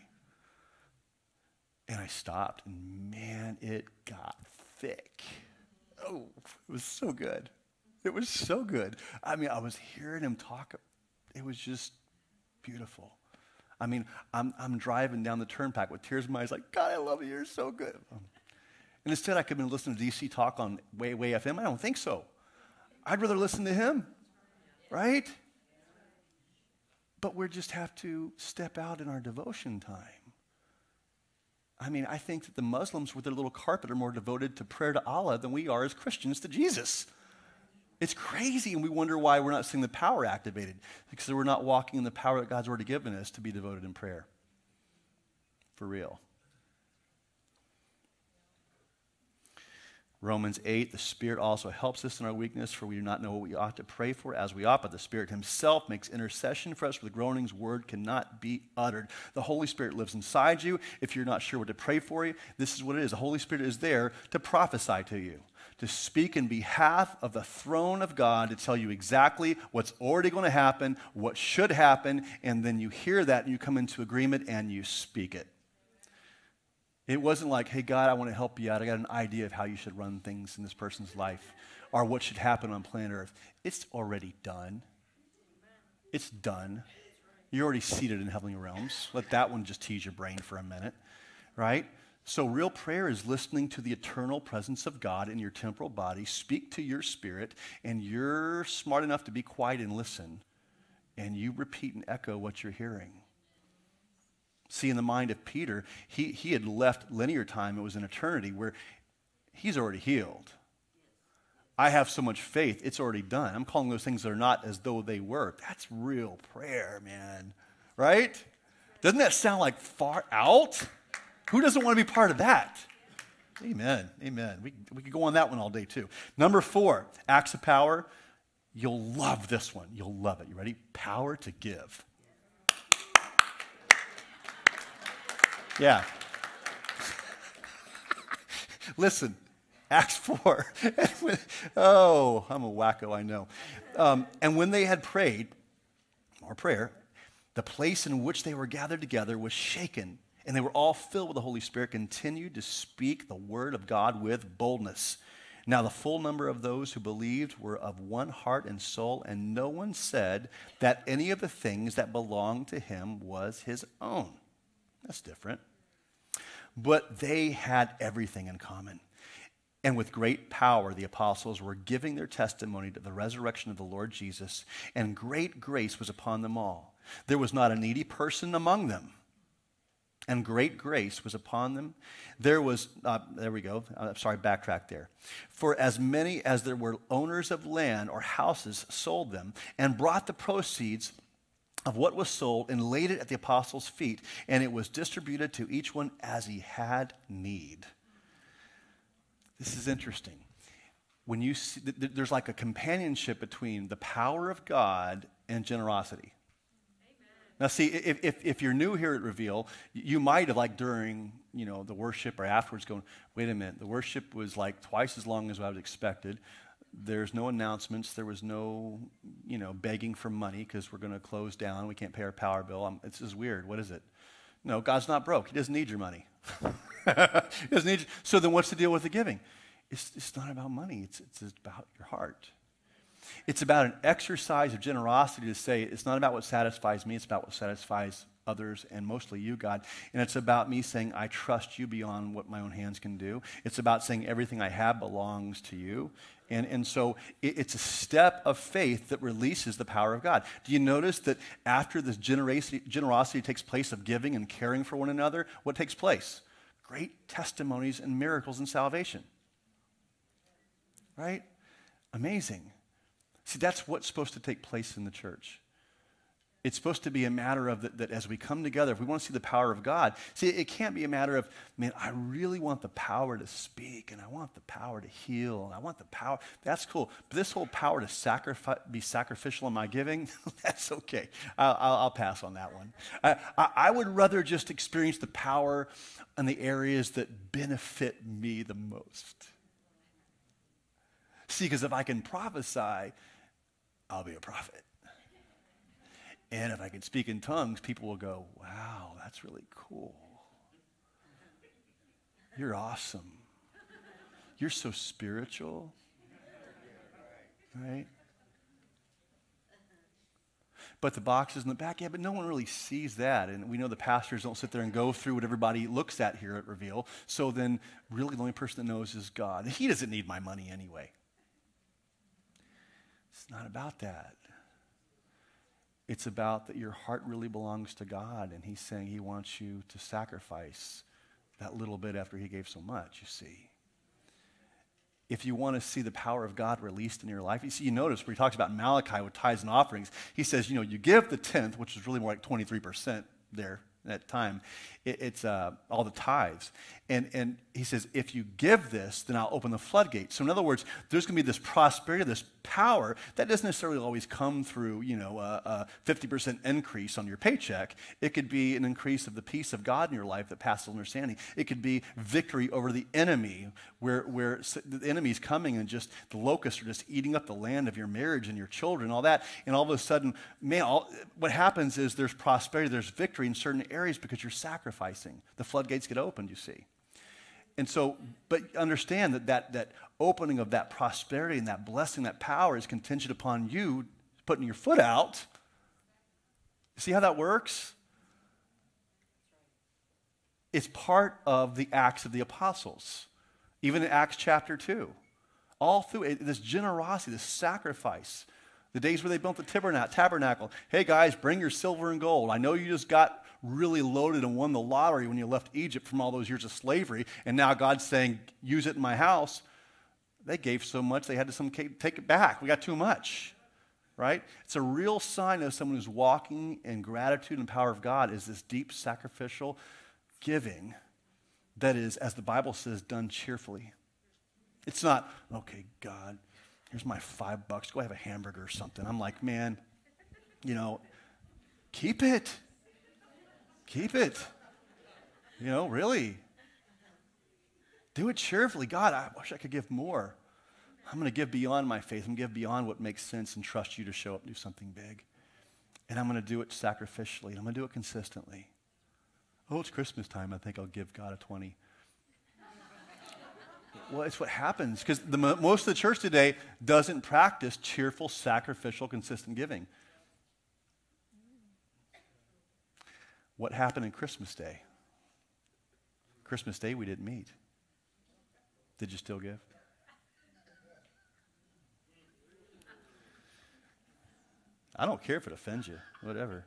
And I stopped, and man, it got thick. Oh, it was so good. It was so good. I mean, I was hearing him talk. It was just beautiful. I mean, I'm I'm driving down the turnpike with tears in my eyes, like, God, I love you. You're so good. And instead, I could have been listening to D C Talk on Way Way F M. I don't think so. I'd rather listen to him, right? but we just have to step out in our devotion time. I mean, I think that the Muslims with their little carpet are more devoted to prayer to Allah than we are as Christians to Jesus. It's crazy, and we wonder why we're not seeing the power activated, because we're not walking in the power that God's already given us to be devoted in prayer. For real. Romans eight, the Spirit also helps us in our weakness, for we do not know what we ought to pray for as we ought, but the Spirit himself makes intercession for us with groanings word cannot be uttered. The Holy Spirit lives inside you. If you're not sure what to pray for you, this is what it is. The Holy Spirit is there to prophesy to you, to speak in behalf of the throne of God, to tell you exactly what's already going to happen, what should happen, and then you hear that and you come into agreement and you speak it. It wasn't like, hey, God, I want to help you out. I got an idea of how you should run things in this person's life or what should happen on planet Earth. It's already done. It's done. You're already seated in heavenly realms. Let that one just tease your brain for a minute, right? So real prayer is listening to the eternal presence of God in your temporal body, speak to your spirit, and you're smart enough to be quiet and listen, and you repeat and echo what you're hearing. See, in the mind of Peter, he, he had left linear time. It was an eternity where he's already healed. I have so much faith, it's already done. I'm calling those things that are not as though they were. That's real prayer, man. Right? Doesn't that sound like far out? Who doesn't want to be part of that? Amen. Amen. We, we could go on that one all day, too. Number four, acts of power. You'll love this one. You'll love it. You ready? Power to give. Yeah. Listen, Acts four. Oh, I'm a wacko, I know. Um, and when they had prayed, more prayer, the place in which they were gathered together was shaken, and they were all filled with the Holy Spirit, continued to speak the word of God with boldness. Now the full number of those who believed were of one heart and soul, and no one said that any of the things that belonged to him was his own. That's different. But they had everything in common. And with great power, the apostles were giving their testimony to the resurrection of the Lord Jesus, and great grace was upon them all. There was not a needy person among them, and great grace was upon them. There was, uh, there we go, I'm sorry, backtrack there. For as many as there were owners of land or houses sold them, and brought the proceeds of what was sold and laid it at the apostles' feet, and it was distributed to each one as he had need. This is interesting. When you see, there's like a companionship between the power of God and generosity. Amen. Now, see, if, if if you're new here at Reveal, you might have, like during you know the worship or afterwards, going, wait a minute, the worship was like twice as long as I was expected. There's no announcements. There was no, you know, begging for money because we're going to close down. We can't pay our power bill. I'm, it's just weird. What is it? No, God's not broke. He doesn't need your money. He doesn't need you. So then what's the deal with the giving? It's, it's not about money. It's, it's about your heart. It's about an exercise of generosity to say it's not about what satisfies me. It's about what satisfies others, and mostly you, God. And it's about me saying, I trust you beyond what my own hands can do. It's about saying everything I have belongs to you. And, and so it, it's a step of faith that releases the power of God. Do you notice that after this generosity, generosity takes place of giving and caring for one another, what takes place? Great testimonies and miracles and salvation. Right? Amazing. See, that's what's supposed to take place in the church. It's supposed to be a matter of that, that as we come together, if we want to see the power of God, see, it can't be a matter of, man, I really want the power to speak, and I want the power to heal, and I want the power. That's cool. But this whole power to sacrifice, be sacrificial in my giving, that's okay. I'll, I'll, I'll pass on that one. I, I, I would rather just experience the power in the areas that benefit me the most. See, because if I can prophesy, I'll be a prophet. And if I can speak in tongues, people will go, wow, that's really cool. You're awesome. You're so spiritual. Right? But the boxes in the back, yeah, but no one really sees that. And we know the pastors don't sit there and go through what everybody looks at here at Reveal. So then really the only person that knows is God. He doesn't need my money anyway. It's not about that. It's about that your heart really belongs to God, and he's saying he wants you to sacrifice that little bit after he gave so much, you see. If you want to see the power of God released in your life, you see, you notice where he talks about Malachi with tithes and offerings, he says, you know, you give the tenth, which is really more like twenty-three percent there at that time. It, it's uh, all the tithes. And, and he says, if you give this, then I'll open the floodgates. So in other words, there's going to be this prosperity, this power that doesn't necessarily always come through, you know, a, a fifty percent increase on your paycheck. It could be an increase of the peace of God in your life that passes understanding. It could be victory over the enemy, where, where the enemy's coming and just the locusts are just eating up the land of your marriage and your children, all that. And all of a sudden, man, all, what happens is there's prosperity, there's victory in certain areas because you're sacrificing. The floodgates get opened, you see. And so, but understand that, that that opening of that prosperity and that blessing, that power is contingent upon you putting your foot out. See how that works? It's part of the Acts of the Apostles. Even in Acts chapter two. All through it, this generosity, this sacrifice. The days where they built the tabernacle. Hey guys, bring your silver and gold. I know you just got really loaded and won the lottery when you left Egypt from all those years of slavery, and now God's saying, use it in my house. They gave so much, they had to some take it back. We got too much, right? It's a real sign of someone who's walking in gratitude and power of God is this deep sacrificial giving that is, as the Bible says, done cheerfully. It's not, okay, God, here's my five bucks, go have a hamburger or something. I'm like, man, you know, keep it. Keep it. You know, really. Do it cheerfully. God, I wish I could give more. I'm going to give beyond my faith. I'm going to give beyond what makes sense and trust you to show up and do something big. And I'm going to do it sacrificially. And I'm going to do it consistently. Oh, it's Christmas time. I think I'll give God a twenty. Well, it's what happens because the most of the church today doesn't practice cheerful, sacrificial, consistent giving. What happened in Christmas Day? Christmas Day, we didn't meet. Did you still give? I don't care if it offends you. Whatever.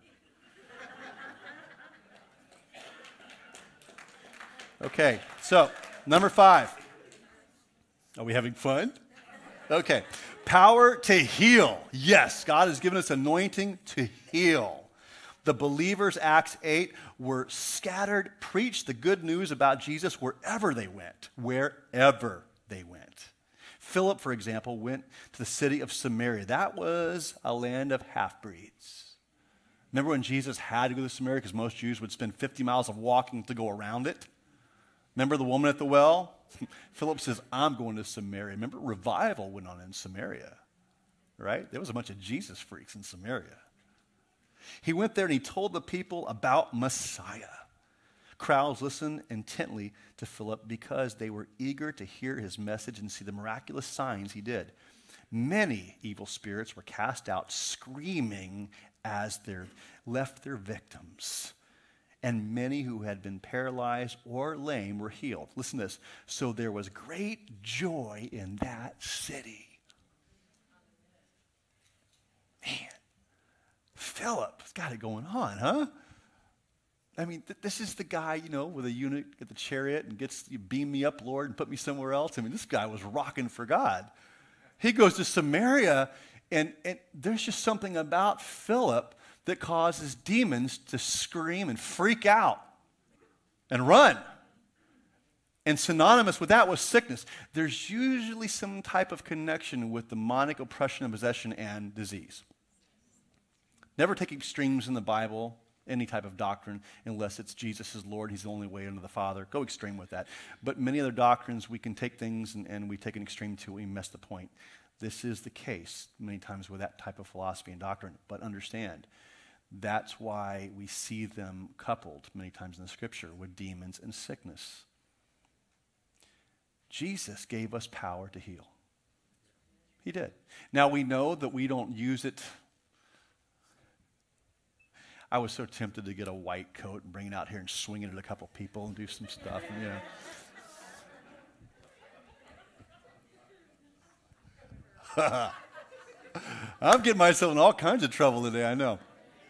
Okay, so number five. Are we having fun? Okay. Power to heal. Yes, God has given us anointing to heal. The believers, Acts eight, were scattered, preached the good news about Jesus wherever they went, wherever they went. Philip, for example, went to the city of Samaria. That was a land of half-breeds. Remember when Jesus had to go to Samaria because most Jews would spend fifty miles of walking to go around it? Remember the woman at the well? Philip says, I'm going to Samaria. Remember, revival went on in Samaria, right? There was a bunch of Jesus freaks in Samaria. He went there and he told the people about Messiah. Crowds listened intently to Philip because they were eager to hear his message and see the miraculous signs he did. Many evil spirits were cast out screaming as they left their victims. And many who had been paralyzed or lame were healed. Listen to this. So there was great joy in that city. Man. Philip's got it going on, huh? I mean, th- this is the guy, you know, with a eunuch at the chariot and gets, you beam me up, Lord, and put me somewhere else. I mean, this guy was rocking for God. He goes to Samaria, and, and there's just something about Philip that causes demons to scream and freak out and run. And synonymous with that was sickness. There's usually some type of connection with demonic oppression and possession and disease. Never take extremes in the Bible, any type of doctrine, unless it's Jesus is Lord, he's the only way into the Father. Go extreme with that. But many other doctrines, we can take things and, and we take an extreme to, we miss the point. This is the case many times with that type of philosophy and doctrine. But understand, that's why we see them coupled many times in the Scripture with demons and sickness. Jesus gave us power to heal. He did. Now we know that we don't use it. I was so tempted to get a white coat and bring it out here and swing it at a couple people and do some stuff. And, you know. I'm getting myself in all kinds of trouble today, I know.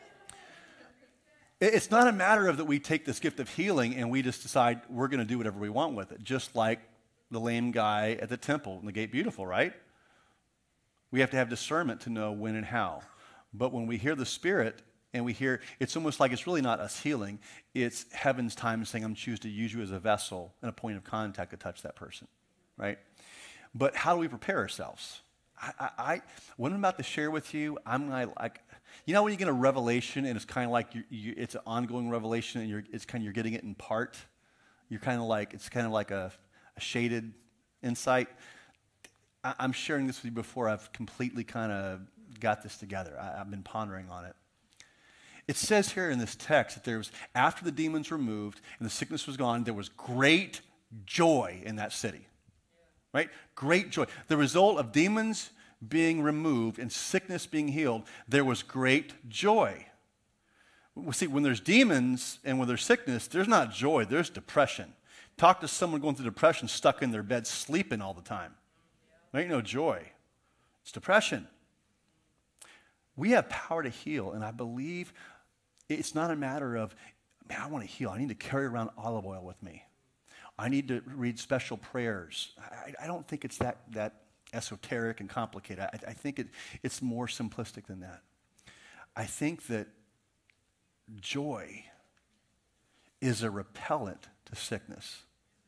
It's not a matter of that we take this gift of healing and we just decide we're going to do whatever we want with it, just like the lame guy at the temple in the Gate Beautiful, right? We have to have discernment to know when and how. But when we hear the Spirit and we hear, it's almost like it's really not us healing. It's heaven's time saying, I'm choosing to use you as a vessel and a point of contact to touch that person, right? But how do we prepare ourselves? I, I, I what I'm about to share with you, I'm like, like you know when you get a revelation and it's kind of like you, you, it's an ongoing revelation and you're, it's kind of, you're getting it in part. You're kind of like, it's kind of like a, a shaded insight. I, I'm sharing this with you before I've completely kind of got this together. I, I've been pondering on it. It says here in this text that there was, after the demons were removed and the sickness was gone, there was great joy in that city. Right? Great joy. The result of demons being removed and sickness being healed, there was great joy. Well, see, when there's demons and when there's sickness, there's not joy, there's depression. Talk to someone going through depression, stuck in their bed, sleeping all the time. There ain't no joy. It's depression. We have power to heal, and I believe it's not a matter of, man, I want to heal. I need to carry around olive oil with me. I need to read special prayers. I, I don't think it's that, that esoteric and complicated. I, I think it, it's more simplistic than that. I think that joy is a repellent to sickness.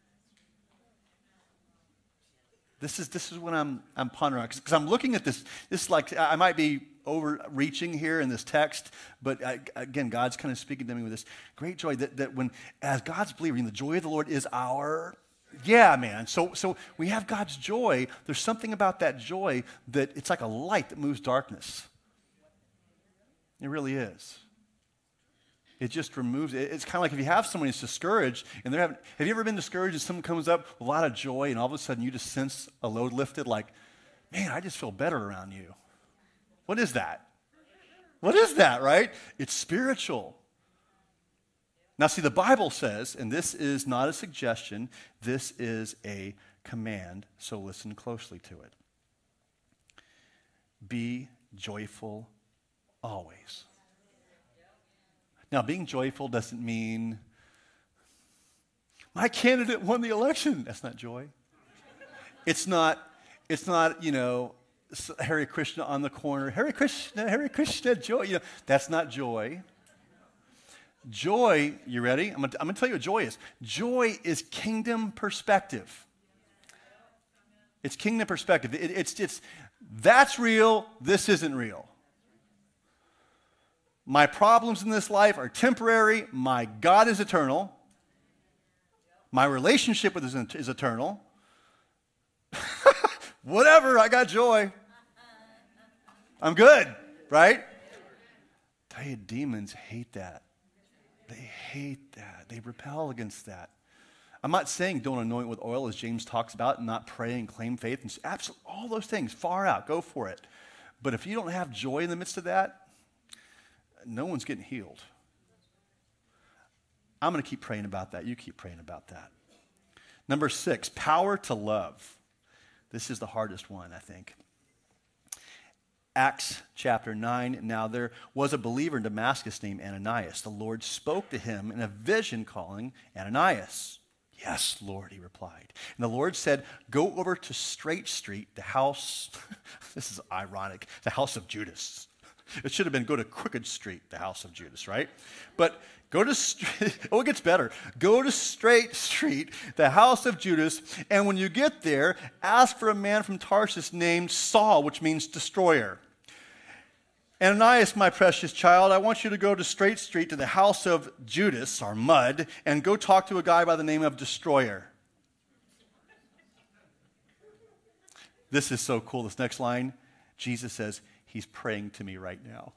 This is this is what I'm I'm pondering on, because I'm looking at this. This is like, I might be overreaching here in this text, but I, again, God's kind of speaking to me with this great joy that, that when, as God's believer, the joy of the Lord is our, yeah, man. So so we have God's joy. There's something about that joy that it's like a light that moves darkness. It really is. It just removes it. It's kind of like if you have someone who's discouraged, and they're having, have you ever been discouraged and someone comes up with a lot of joy, and all of a sudden you just sense a load lifted, like, man, I just feel better around you. What is that? What is that, right? It's spiritual. Now, see, the Bible says, and this is not a suggestion, this is a command, so listen closely to it. Be joyful always. Now, being joyful doesn't mean my candidate won the election. That's not joy. It's not, it's not, you know, Hare Krishna on the corner. Hare Krishna, Hare Krishna, joy. You know, that's not joy. Joy, you ready? I'm going to tell you what joy is. Joy is kingdom perspective. It's kingdom perspective. It, it's, it's, that's real, this isn't real. My problems in this life are temporary. My God is eternal. My relationship with him is eternal. Whatever, I got joy. I'm good, right? Tell you, demons hate that. They hate that. They repel against that. I'm not saying don't anoint with oil, as James talks about, and not pray and claim faith. And absolutely, all those things, far out, go for it. But if you don't have joy in the midst of that, no one's getting healed. I'm going to keep praying about that. You keep praying about that. Number six, power to love. This is the hardest one, I think. Acts chapter nine. Now there was a believer in Damascus named Ananias. The Lord spoke to him in a vision calling, Ananias. Yes, Lord, he replied. And the Lord said, go over to Straight Street, the house, this is ironic, the house of Judas. It should have been go to Crooked Street, the house of Judas, right? But go to, oh, it gets better. Go to Straight Street, the house of Judas, and when you get there, ask for a man from Tarsus named Saul, which means destroyer. Ananias, my precious child, I want you to go to Straight Street to the house of Judas, or Mud, and go talk to a guy by the name of Destroyer. This is so cool. This next line, Jesus says, he's praying to me right now.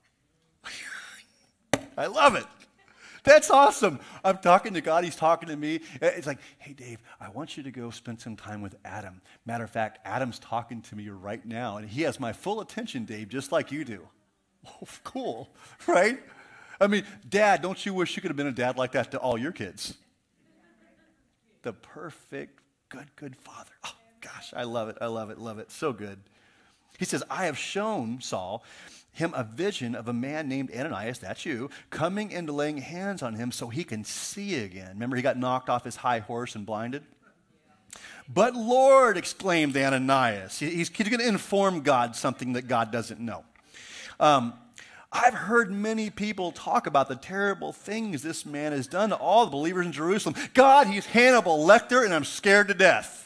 I love it. That's awesome. I'm talking to God. He's talking to me. It's like, hey, Dave, I want you to go spend some time with Adam. Matter of fact, Adam's talking to me right now, and he has my full attention, Dave, just like you do. Oh, cool, right? I mean, Dad, don't you wish you could have been a dad like that to all your kids? The perfect, good, good father. Oh, gosh, I love it. I love it. Love it. So good. He says, I have shown, Saul, him a vision of a man named Ananias, that's you, coming and laying hands on him so he can see again. Remember, he got knocked off his high horse and blinded? But Lord, exclaimed Ananias. He's, he's going to inform God something that God doesn't know. Um, I've heard many people talk about the terrible things this man has done to all the believers in Jerusalem. God, he's Hannibal Lecter, and I'm scared to death.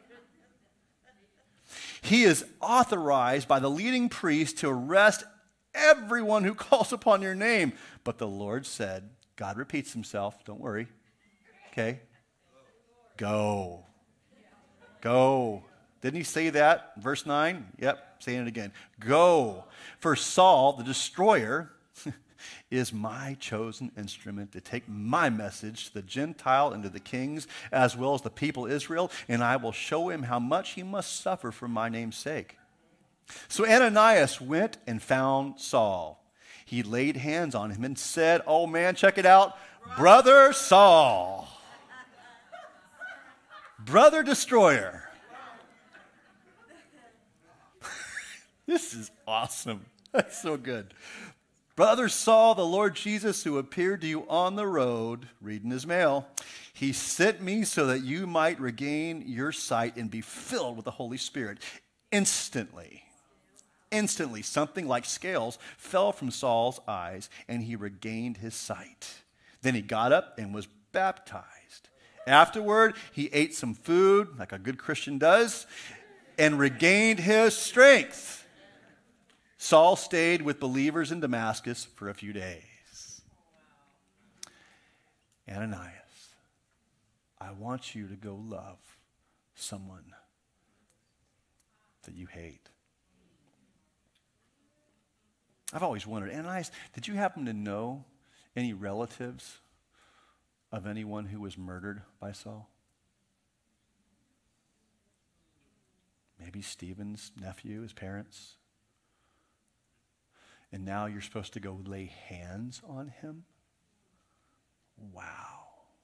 He is authorized by the leading priest to arrest everyone who calls upon your name. But the Lord said, God repeats himself, don't worry. Okay? Go. Go. Didn't he say that? Verse nine? Yep, saying it again. Go. For Saul, the destroyer, is my chosen instrument to take my message to the Gentile and to the kings, as well as the people of Israel, and I will show him how much he must suffer for my name's sake. So Ananias went and found Saul. He laid hands on him and said, oh man, check it out, Brother Saul. Brother Destroyer. This is awesome. That's so good. Brother Saul, the Lord Jesus, who appeared to you on the road, reading his mail, he sent me so that you might regain your sight and be filled with the Holy Spirit. Instantly, instantly, something like scales fell from Saul's eyes, and he regained his sight. Then he got up and was baptized. Afterward, he ate some food, like a good Christian does, and regained his strength. Saul stayed with believers in Damascus for a few days. Ananias, I want you to go love someone that you hate. I've always wondered, Ananias, did you happen to know any relatives of anyone who was murdered by Saul? Maybe Stephen's nephew, his parents. And now you're supposed to go lay hands on him? Wow.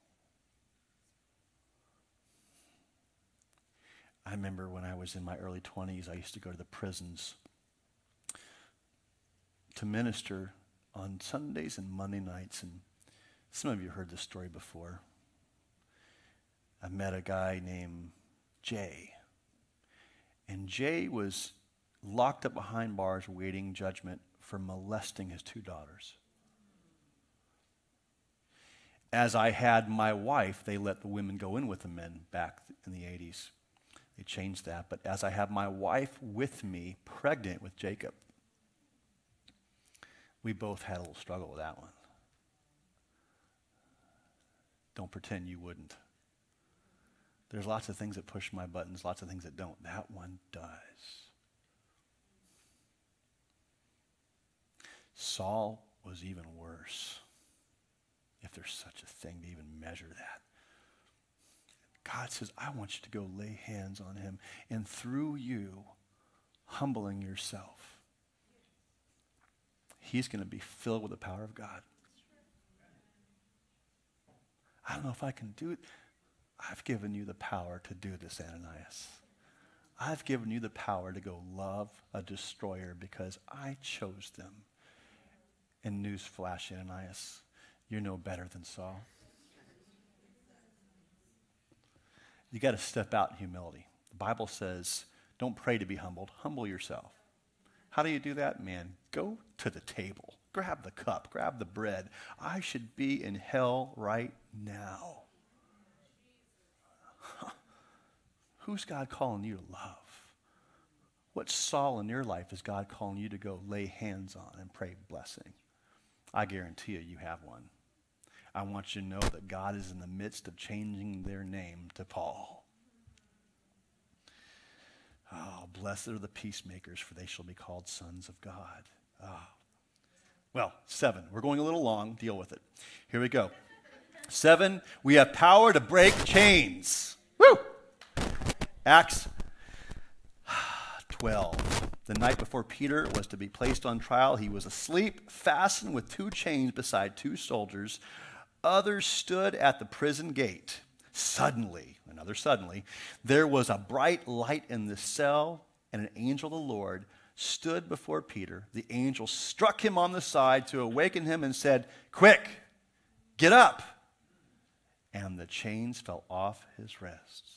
I remember when I was in my early twenties, I used to go to the prisons to minister on Sundays and Monday nights. And some of you heard this story before. I met a guy named Jay. And Jay was locked up behind bars waiting judgment for molesting his two daughters. As I had my wife, they let the women go in with the men back in the eighties. They changed that. But as I had my wife with me, pregnant with Jacob, we both had a little struggle with that one. Don't pretend you wouldn't. There's lots of things that push my buttons, lots of things that don't. That one does. Saul was even worse, if there's such a thing to even measure that. God says, I want you to go lay hands on him, and through you, humbling yourself, he's going to be filled with the power of God. I don't know if I can do it. I've given you the power to do this, Ananias. I've given you the power to go love a destroyer because I chose them. And newsflash, Ananias, you're no better than Saul. You got to step out in humility. The Bible says, don't pray to be humbled. Humble yourself. How do you do that? Man, go to the table. Grab the cup. Grab the bread. I should be in hell right now. Who's God calling you to love? What Saul in your life is God calling you to go lay hands on and pray blessing? I guarantee you, you have one. I want you to know that God is in the midst of changing their name to Paul. Oh, blessed are the peacemakers, for they shall be called sons of God. Oh. Well, seven. We're going a little long. Deal with it. Here we go. Seven, we have power to break chains. Woo! Acts twelve. The night before Peter was to be placed on trial, he was asleep, fastened with two chains beside two soldiers. Others stood at the prison gate. Suddenly, another suddenly, there was a bright light in the cell, and an angel of the Lord stood before Peter, the angel struck him on the side to awaken him and said, "Quick, get up." And the chains fell off his wrists.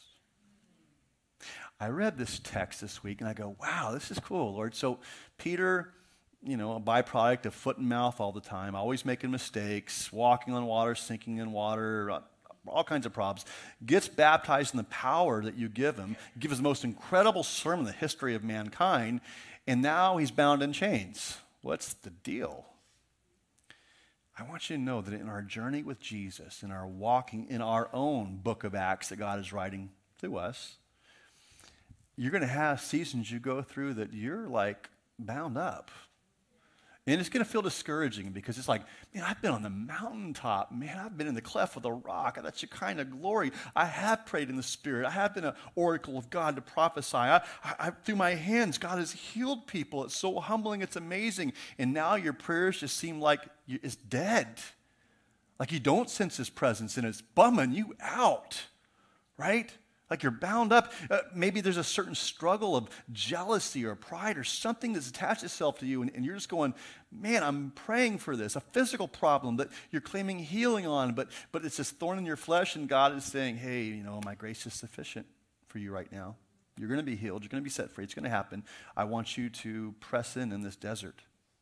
I read this text this week and I go, wow, this is cool, Lord. So Peter, you know, a byproduct of foot and mouth all the time, always making mistakes, walking on water, sinking in water, all kinds of problems, gets baptized in the power that you give him, gives the most incredible sermon in the history of mankind, and now he's bound in chains. What's the deal? I want you to know that in our journey with Jesus, in our walking, in our own book of Acts that God is writing through us, you're going to have seasons you go through that you're like bound up. And it's going to feel discouraging because it's like, man, I've been on the mountaintop. Man, I've been in the cleft with a rock. That's your kind of glory. I have prayed in the Spirit. I have been an oracle of God to prophesy. I, I, I, through my hands, God has healed people. It's so humbling. It's amazing. And now your prayers just seem like you, it's dead. Like you don't sense His presence, and it's bumming you out, right? Like you're bound up. Uh, maybe there's a certain struggle of jealousy or pride or something that's attached itself to you, and, and you're just going, man, I'm praying for this, a physical problem that you're claiming healing on, but, but it's this thorn in your flesh, and God is saying, hey, you know, my grace is sufficient for you right now. You're going to be healed. You're going to be set free. It's going to happen. I want you to press in in this desert.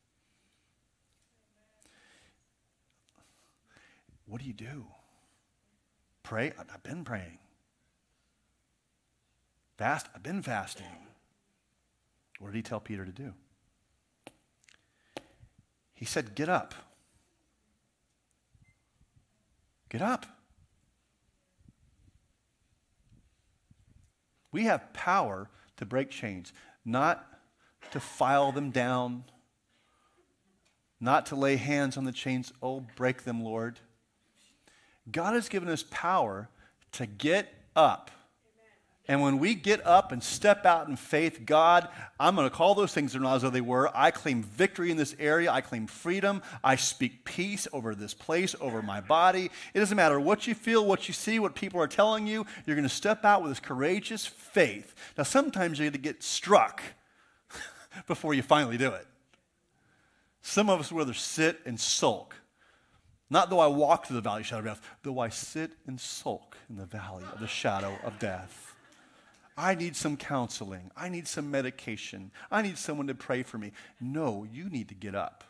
What do you do? Pray? I've been praying. Fast? I've been fasting. What did He tell Peter to do? He said, get up. Get up. We have power to break chains, not to file them down, not to lay hands on the chains. Oh, break them, Lord. God has given us power to get up. And when we get up and step out in faith, God, I'm going to call those things that are not as though they were. I claim victory in this area. I claim freedom. I speak peace over this place, over my body. It doesn't matter what you feel, what you see, what people are telling you. You're going to step out with this courageous faith. Now, sometimes you're going to get struck before you finally do it. Some of us would rather sit and sulk. Not though I walk through the valley of the shadow of death, though I sit and sulk in the valley of the shadow of death. I need some counseling. I need some medication. I need someone to pray for me. No, you need to get up.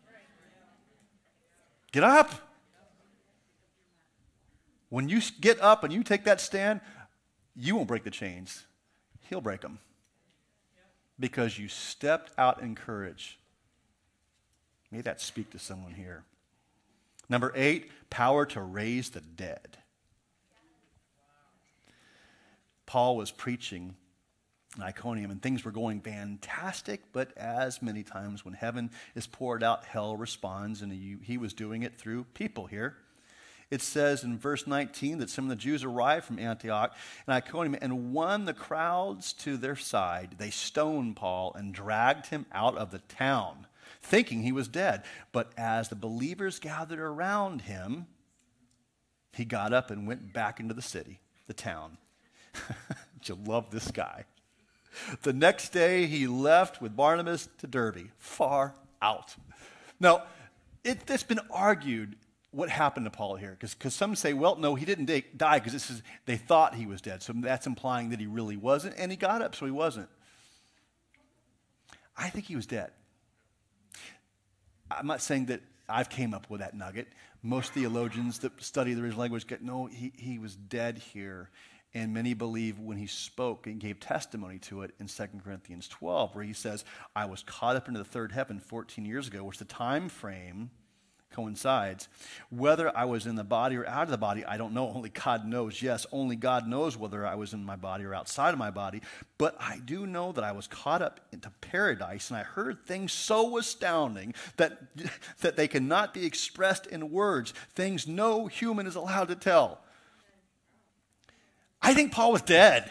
Get up. When you get up and you take that stand, you won't break the chains. He'll break them. Because you stepped out in courage. May that speak to someone here. Number eight, power to raise the dead. Paul was preaching in Iconium, and things were going fantastic, but as many times when heaven is poured out, hell responds, and he, he was doing it through people here. It says in verse nineteen that some of the Jews arrived from Antioch and Iconium and won the crowds to their side. They stoned Paul and dragged him out of the town, thinking he was dead. But as the believers gathered around him, he got up and went back into the city, the town. You love this guy. The next day, he left with Barnabas to Derbe, far out. Now, it, it's been argued what happened to Paul here, because some say, well, no, he didn't die because this is they thought he was dead, so that's implying that he really wasn't, and he got up, so he wasn't. I think he was dead. I'm not saying that I've came up with that nugget. Most theologians that study the original language get, no, he, he was dead here. And many believe when he spoke and gave testimony to it in Second Corinthians twelve, where he says, I was caught up into the third heaven fourteen years ago, which the time frame coincides. Whether I was in the body or out of the body, I don't know. Only God knows. Yes, only God knows whether I was in my body or outside of my body. But I do know that I was caught up into paradise, and I heard things so astounding that, that they cannot be expressed in words, things no human is allowed to tell. I think Paul was dead.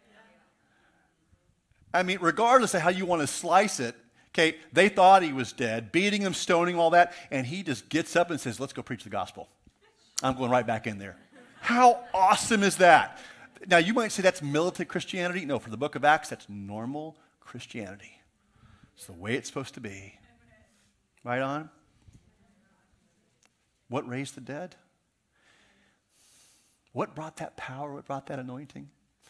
I mean, regardless of how you want to slice it, okay, they thought he was dead, beating him, stoning him, all that, and he just gets up and says, let's go preach the gospel. I'm going right back in there. How awesome is that? Now, you might say that's militant Christianity. No, for the book of Acts, that's normal Christianity. It's the way it's supposed to be. Right on? What raised the dead? What brought that power? What brought that anointing?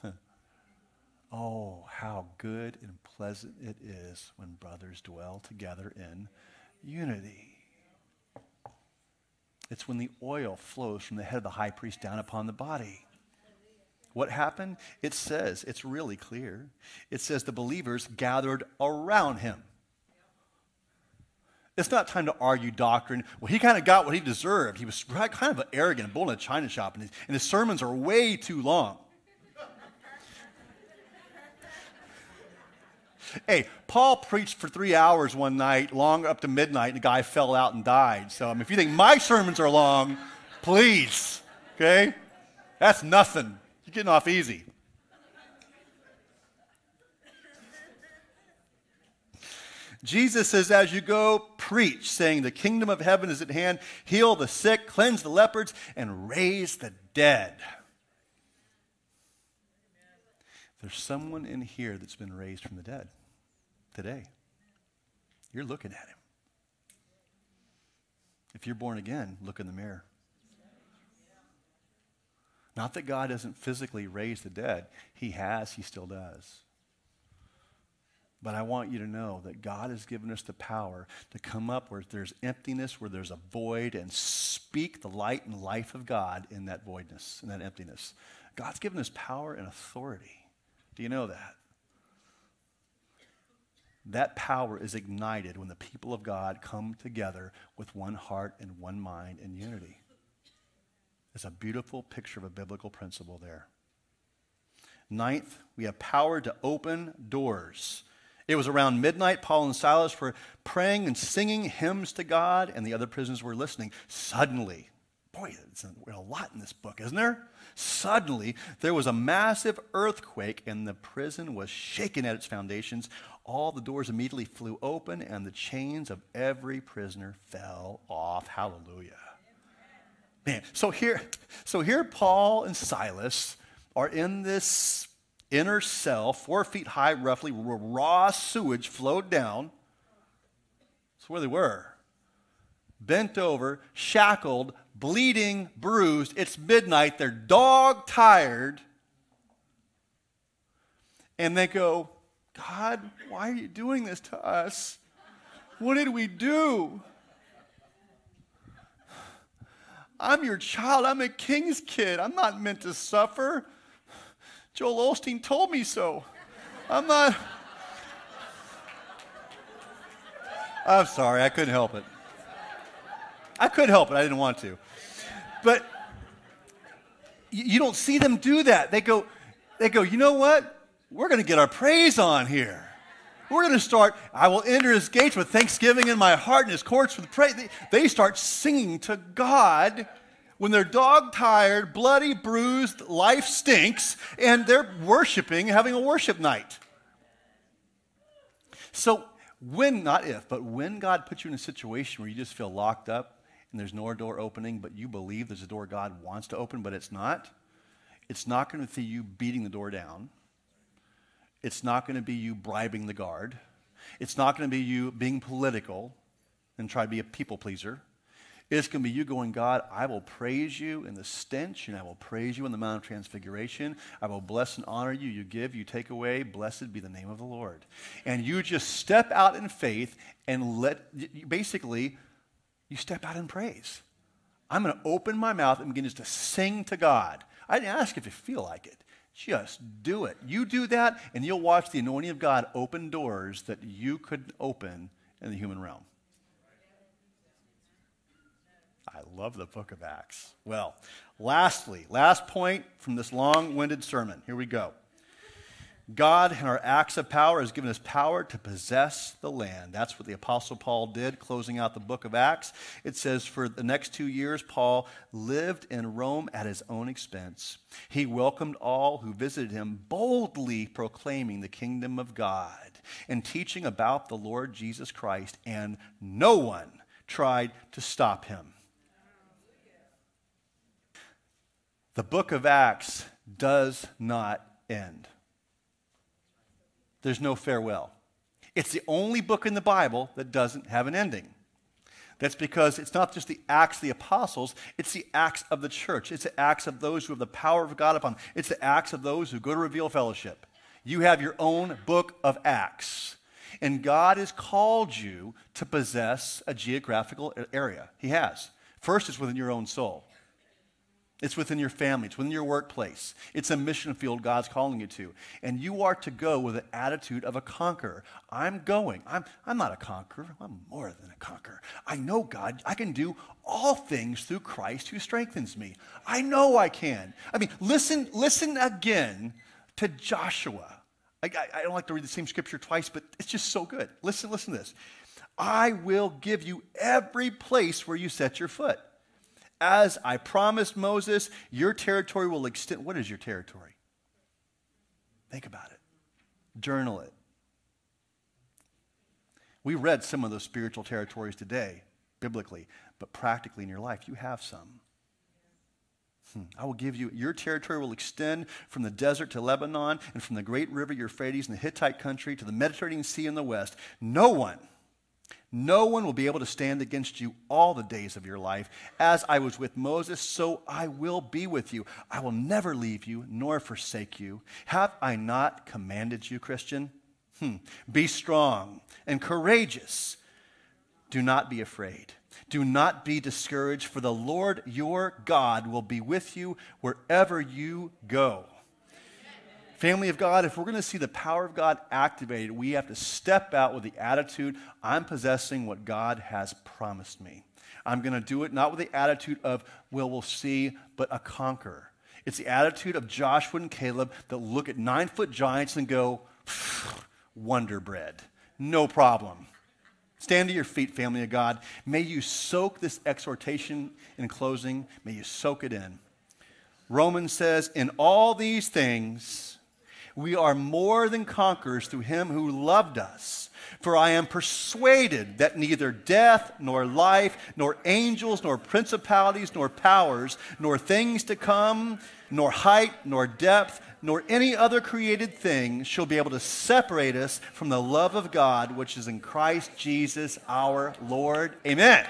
Oh, how good and pleasant it is when brothers dwell together in unity. It's when the oil flows from the head of the high priest down upon the body. What happened? It says, it's really clear. It says the believers gathered around him. It's not time to argue doctrine. Well, he kind of got what he deserved. He was kind of an arrogant and bull in a china shop, and his, and his sermons are way too long. Hey, Paul preached for three hours one night, long up to midnight, and the guy fell out and died. So I mean, if you think my sermons are long, please, okay? That's nothing. You're getting off easy. Jesus says, as you go, preach, saying the kingdom of heaven is at hand. Heal the sick, cleanse the lepers, and raise the dead. There's someone in here that's been raised from the dead today. You're looking at him. If you're born again, look in the mirror. Not that God doesn't physically raise the dead. He has, he still does. But I want you to know that God has given us the power to come up where there's emptiness, where there's a void, and speak the light and life of God in that voidness, in that emptiness. God's given us power and authority. Do you know that? That power is ignited when the people of God come together with one heart and one mind in unity. It's a beautiful picture of a biblical principle there. Ninth, we have power to open doors. It was around midnight. Paul and Silas were praying and singing hymns to God, and the other prisoners were listening. Suddenly, boy, there's a lot in this book, isn't there? Suddenly, there was a massive earthquake, and the prison was shaken at its foundations. All the doors immediately flew open, and the chains of every prisoner fell off. Hallelujah. Man, so here, so here Paul and Silas are in this inner cell, four feet high roughly, where raw sewage flowed down. That's where they were. Bent over, shackled, bleeding, bruised. It's midnight. They're dog tired. And they go, God, why are you doing this to us? What did we do? I'm your child. I'm a king's kid. I'm not meant to suffer. Joel Osteen told me so. I'm not. I'm sorry. I couldn't help it. I couldn't help it. I didn't want to. But you don't see them do that. They go, they go, you know what? We're going to get our praise on here. We're going to start, I will enter his gates with thanksgiving in my heart and his courts with praise. They, they start singing to God when they're dog-tired, bloody, bruised, life stinks, and they're worshiping, having a worship night. So when, not if, but when God puts you in a situation where you just feel locked up and there's no door opening, but you believe there's a door God wants to open, but it's not, it's not going to be you beating the door down. It's not going to be you bribing the guard. It's not going to be you being political and try to be a people pleaser. It's going to be you going, God, I will praise you in the stench, and I will praise you in the Mount of Transfiguration. I will bless and honor you. You give, you take away. Blessed be the name of the Lord. And you just step out in faith and let, basically, you step out in praise. I'm going to open my mouth and begin just to sing to God. I didn't ask if you feel like it. Just do it. You do that, and you'll watch the anointing of God open doors that you couldn't open in the human realm. I love the book of Acts. Well, lastly, last point from this long-winded sermon. Here we go. God, in our acts of power, has given us power to possess the land. That's what the Apostle Paul did, closing out the book of Acts. It says for the next two years, Paul lived in Rome at his own expense. He welcomed all who visited him, boldly proclaiming the kingdom of God and teaching about the Lord Jesus Christ, and no one tried to stop him. The book of Acts does not end. There's no farewell. It's the only book in the Bible that doesn't have an ending. That's because it's not just the Acts of the Apostles, it's the Acts of the church. It's the Acts of those who have the power of God upon them. It's the Acts of those who go to Reveal Fellowship. You have your own book of Acts. And God has called you to possess a geographical area. He has. First, it's within your own soul. It's within your family. It's within your workplace. It's a mission field God's calling you to. And you are to go with an attitude of a conqueror. I'm going. I'm, I'm not a conqueror. I'm more than a conqueror. I know God. I can do all things through Christ who strengthens me. I know I can. I mean, listen, listen again to Joshua. I, I, I don't like to read the same scripture twice, but it's just so good. Listen, listen to this. I will give you every place where you set your foot. As I promised Moses, your territory will extend. What is your territory? Think about it. Journal it. We read some of those spiritual territories today, biblically, but practically in your life, you have some. Hmm. I will give you, your territory will extend from the desert to Lebanon and from the great river Euphrates and the Hittite country to the Mediterranean Sea in the west. No one No one will be able to stand against you all the days of your life. As I was with Moses, so I will be with you. I will never leave you nor forsake you. Have I not commanded you, Christian? Hmm. Be strong and courageous. Do not be afraid. Do not be discouraged, for the Lord your God will be with you wherever you go. Family of God, if we're going to see the power of God activated, we have to step out with the attitude, I'm possessing what God has promised me. I'm going to do it not with the attitude of, well, we'll see, but a conqueror. It's the attitude of Joshua and Caleb that look at nine-foot giants and go, Wonder Bread, no problem. Stand to your feet, family of God. May you soak this exhortation in closing. May you soak it in. Romans says, in all these things, we are more than conquerors through him who loved us. For I am persuaded that neither death, nor life, nor angels, nor principalities, nor powers, nor things to come, nor height, nor depth, nor any other created thing shall be able to separate us from the love of God, which is in Christ Jesus our Lord. Amen.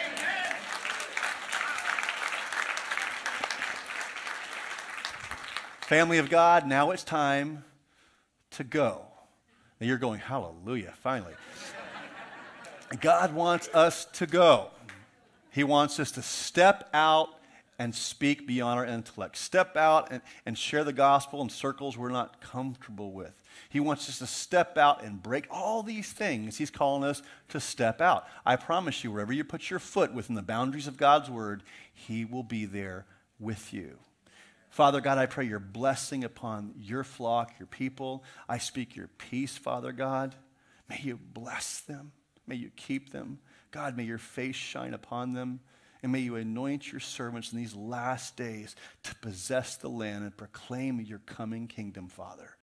Family of God, now it's time to go. Now you're going, hallelujah, finally. God wants us to go. He wants us to step out and speak beyond our intellect. Step out and, and share the gospel in circles we're not comfortable with. He wants us to step out and break all these things. He's calling us to step out. I promise you, wherever you put your foot within the boundaries of God's word, he will be there with you. Father God, I pray your blessing upon your flock, your people. I speak your peace, Father God. May you bless them. May you keep them. God, may your face shine upon them. And may you anoint your servants in these last days to possess the land and proclaim your coming kingdom, Father.